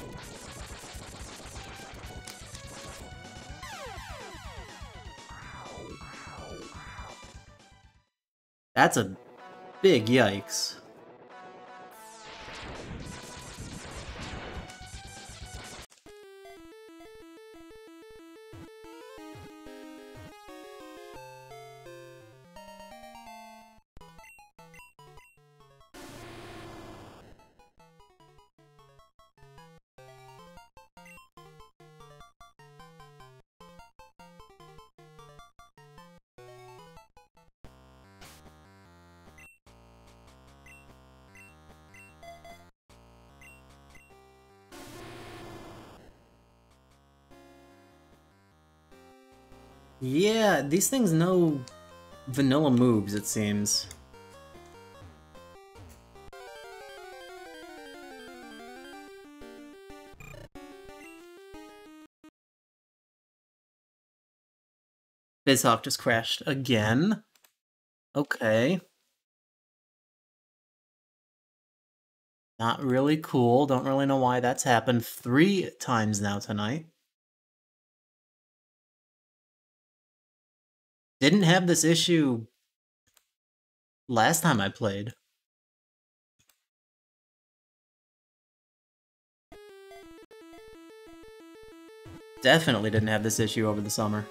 That's a big yikes. Yeah, these things know vanilla moves, it seems. BizHawk just crashed again. Okay. Not really cool. Don't really know why that's happened three times now tonight. Didn't have this issue last time I played. Definitely didn't have this issue over the summer.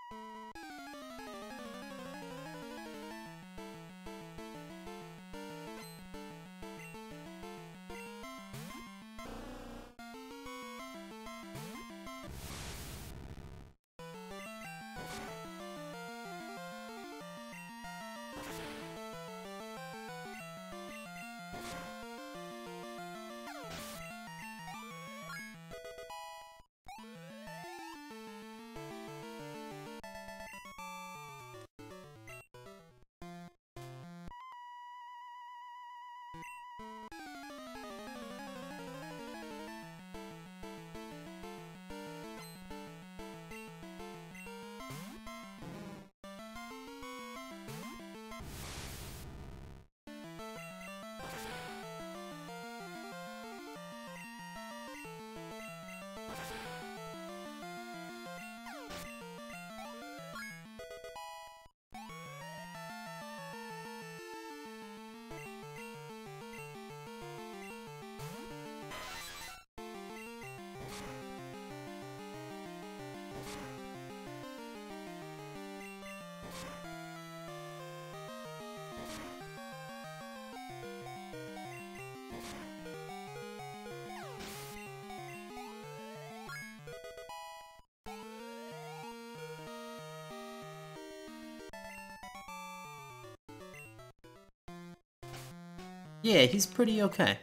Yeah, he's pretty okay.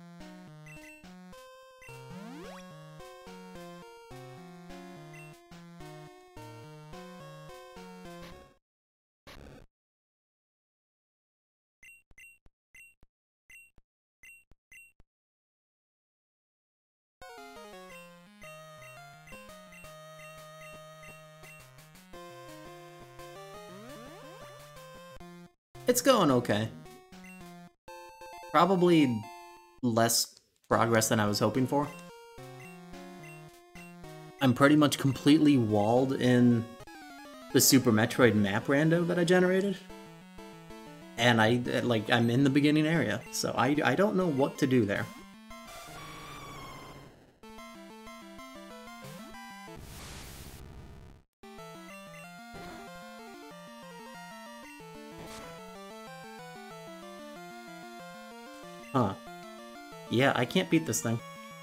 It's going okay. Probably less progress than I was hoping for. I'm pretty much completely walled in the Super Metroid map rando that I generated. And I, like, I'm in the beginning area, so I, I don't know what to do there. Huh. Yeah, I can't beat this thing.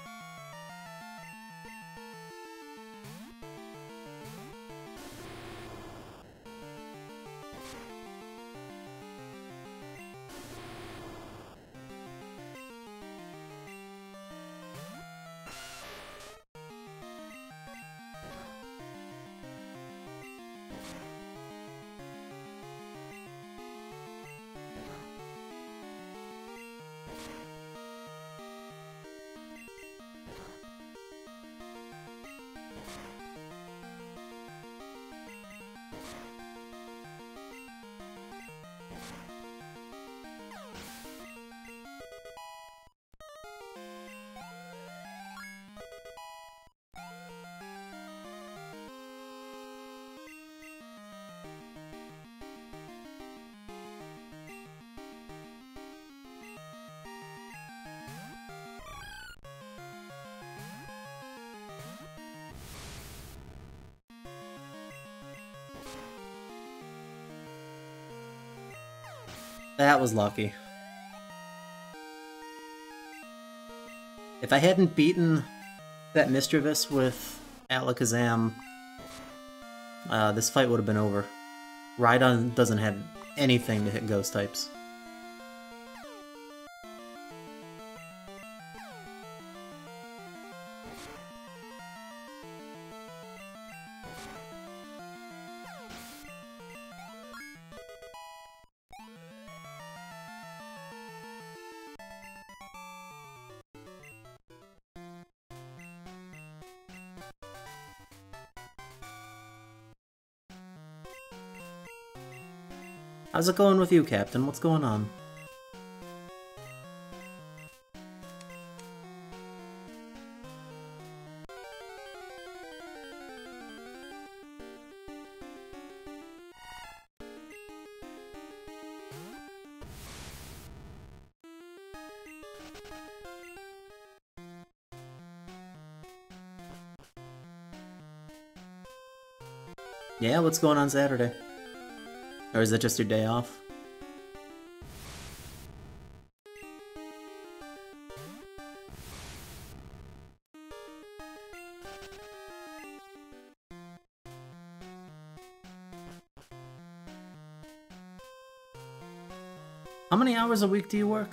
That was lucky. If I hadn't beaten that Mischievous with Alakazam, uh, this fight would have been over. Rhydon doesn't have anything to hit ghost types. How's it going with you, Captain? What's going on? Yeah, what's going on Saturday? Or is it just your day off? How many hours a week do you work?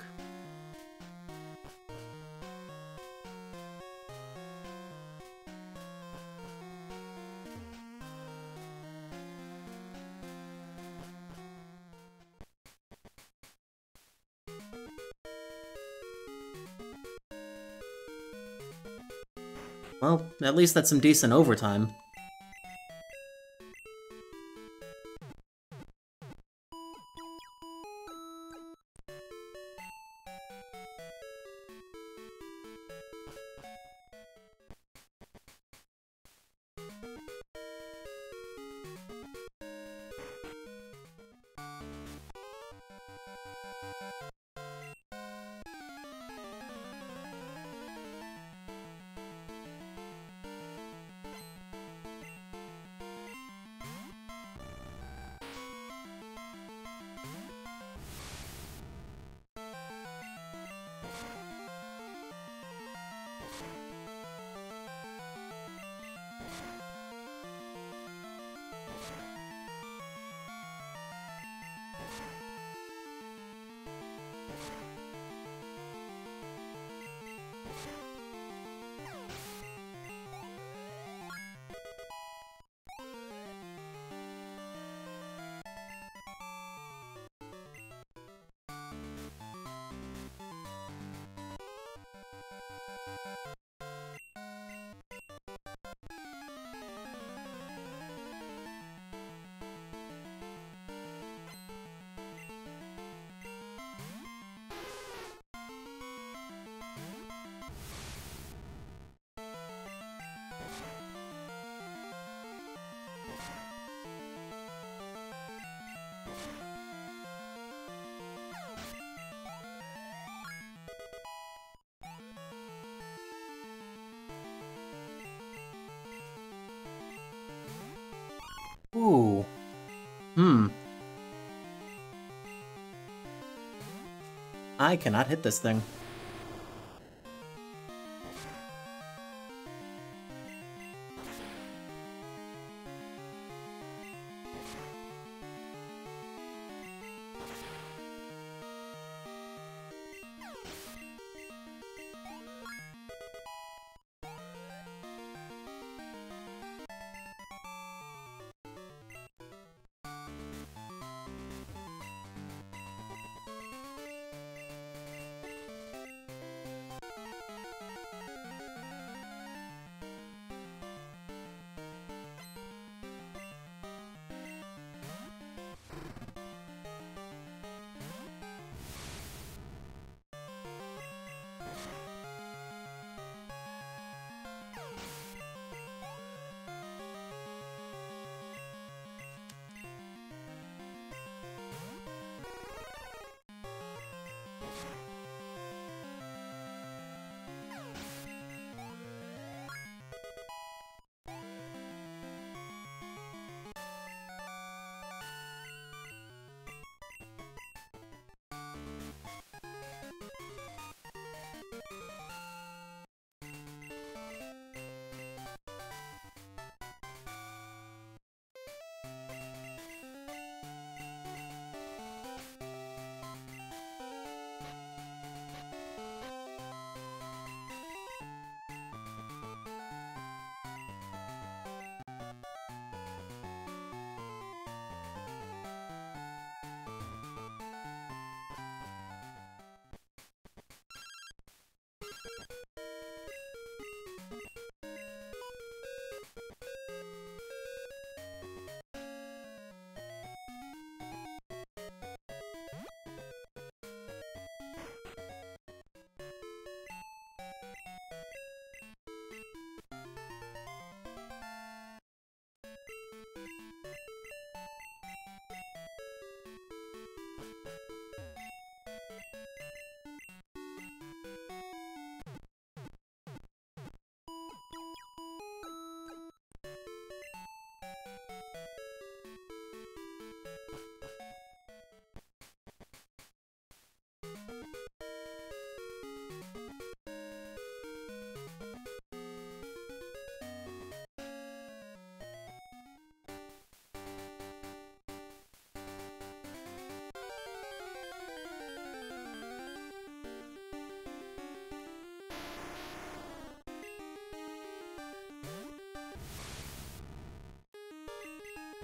Well, at least that's some decent overtime. Ooh. Hmm. I cannot hit this thing.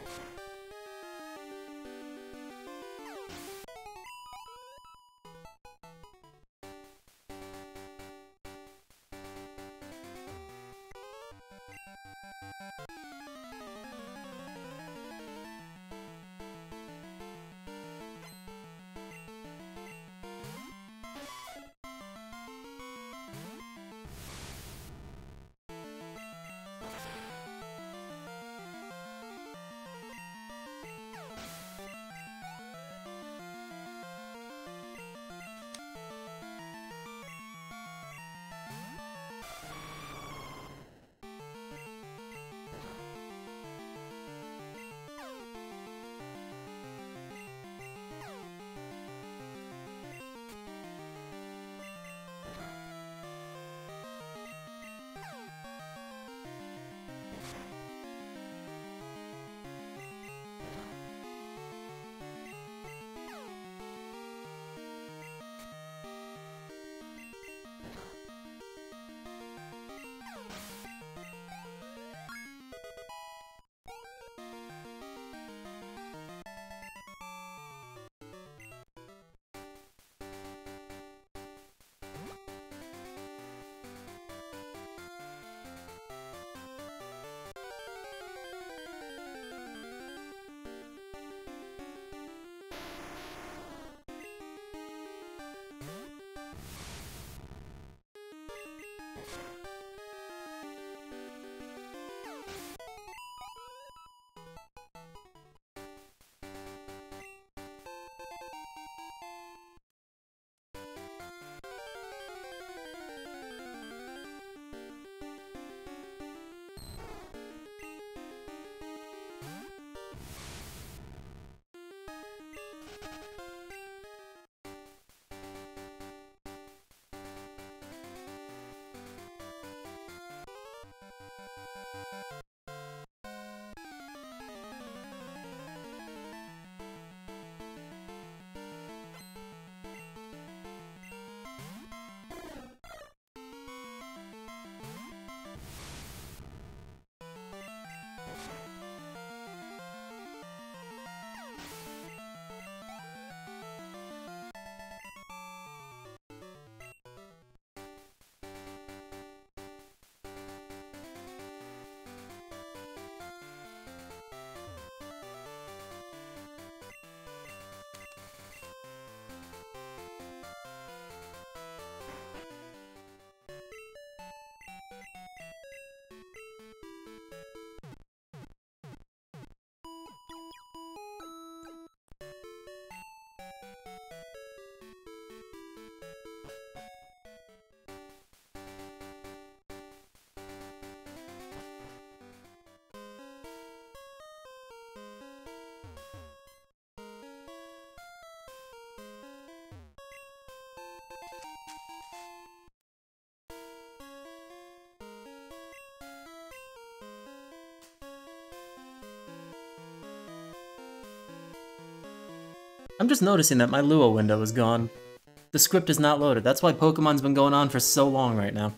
I'm just noticing that my Lua window is gone. The script is not loaded. That's why Pokemon's been going on for so long right now.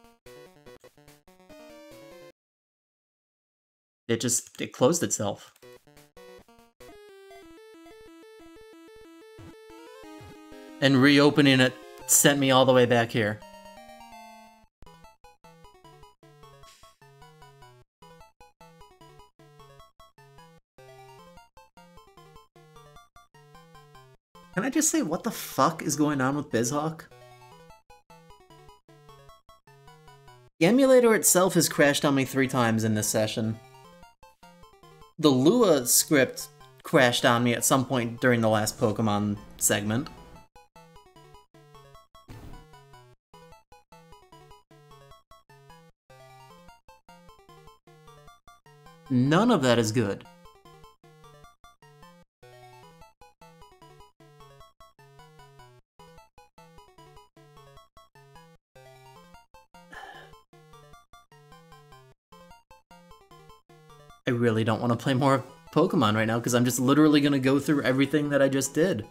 It just, it closed itself. And reopening it sent me all the way back here. Can I just say, what the fuck is going on with BizHawk? The emulator itself has crashed on me three times in this session. The Lua script crashed on me at some point during the last Pokemon segment. None of that is good. I really don't want to play more Pokemon right now because I'm just literally going to go through everything that I just did.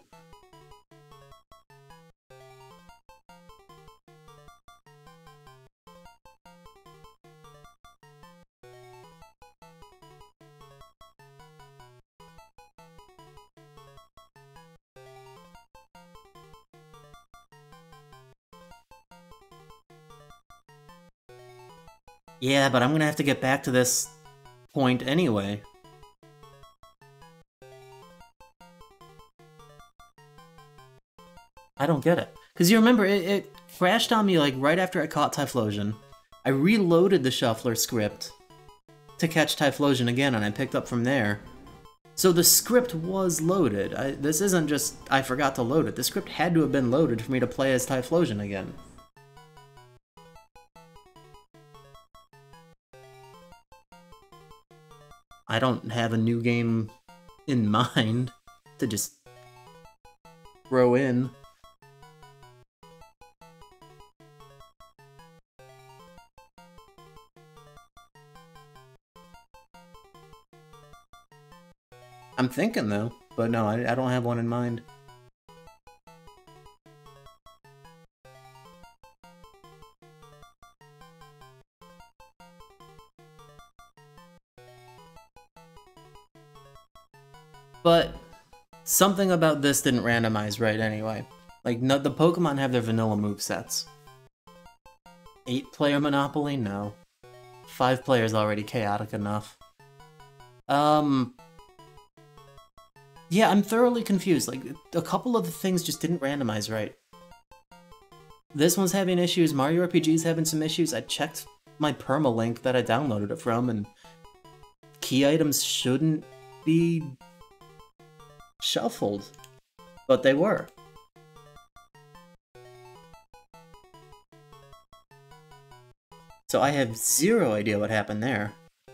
Yeah, but I'm gonna have to get back to this point anyway. I don't get it. Because you remember, it, it crashed on me like right after I caught Typhlosion. I reloaded the Shuffler script to catch Typhlosion again, and I picked up from there. So the script was loaded. I, this isn't just I forgot to load it. The script had to have been loaded for me to play as Typhlosion again. I don't have a new game in mind to just throw in. I'm thinking though, but no, I, I don't have one in mind. But something about this didn't randomize right anyway. Like, no, the Pokemon have their vanilla movesets. Eight player Monopoly? No. Five players already chaotic enough. Um... Yeah, I'm thoroughly confused. Like, a couple of the things just didn't randomize right. This one's having issues, Mario R P G's having some issues. I checked my permalink that I downloaded it from, and key items shouldn't be shuffled, but they were. So I have zero idea what happened there.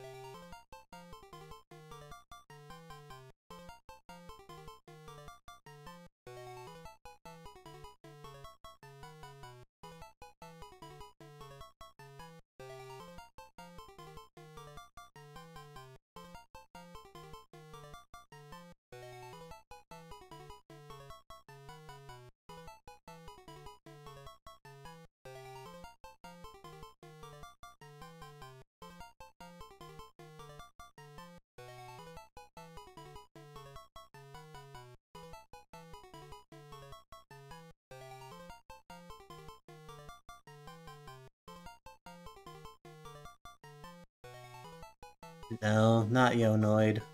No, not Yonoid.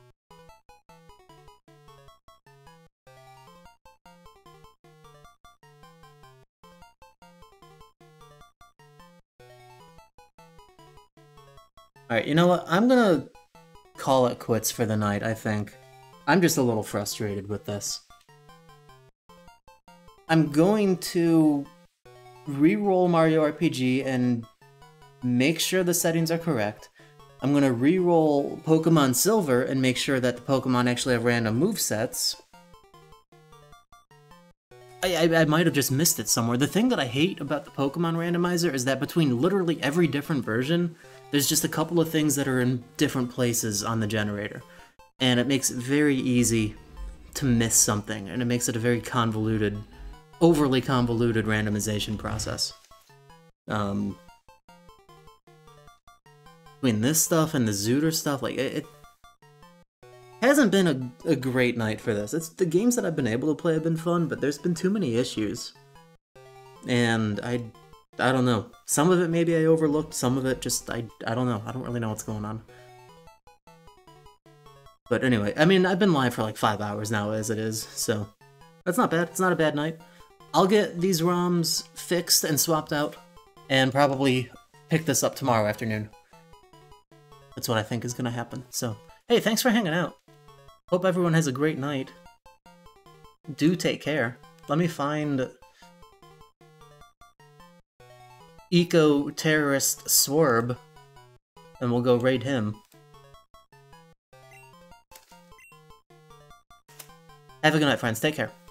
Alright, you know what? I'm gonna call it quits for the night, I think. I'm just a little frustrated with this. I'm going to re-roll Mario R P G and make sure the settings are correct. I'm going to re-roll Pokemon Silver and make sure that the Pokemon actually have random movesets. I, I, I might have just missed it somewhere. The thing that I hate about the Pokemon randomizer is that between literally every different version, there's just a couple of things that are in different places on the generator. And it makes it very easy to miss something, and it makes it a very convoluted, overly convoluted randomization process. Um... Between this stuff and the Zooter stuff, like, it, it hasn't been a, a great night for this. It's the games that I've been able to play have been fun, but there's been too many issues. And I, I don't know. Some of it maybe I overlooked, some of it just, I, I don't know. I don't really know what's going on. But anyway, I mean, I've been live for like five hours now as it is, so that's not bad. It's not a bad night. I'll get these ROMs fixed and swapped out, and probably pick this up tomorrow afternoon. That's what I think is gonna happen. So, hey, thanks for hanging out. Hope everyone has a great night. Do take care. Let me find Eco-Terrorist Swerb, and we'll go raid him. Have a good night, friends. Take care.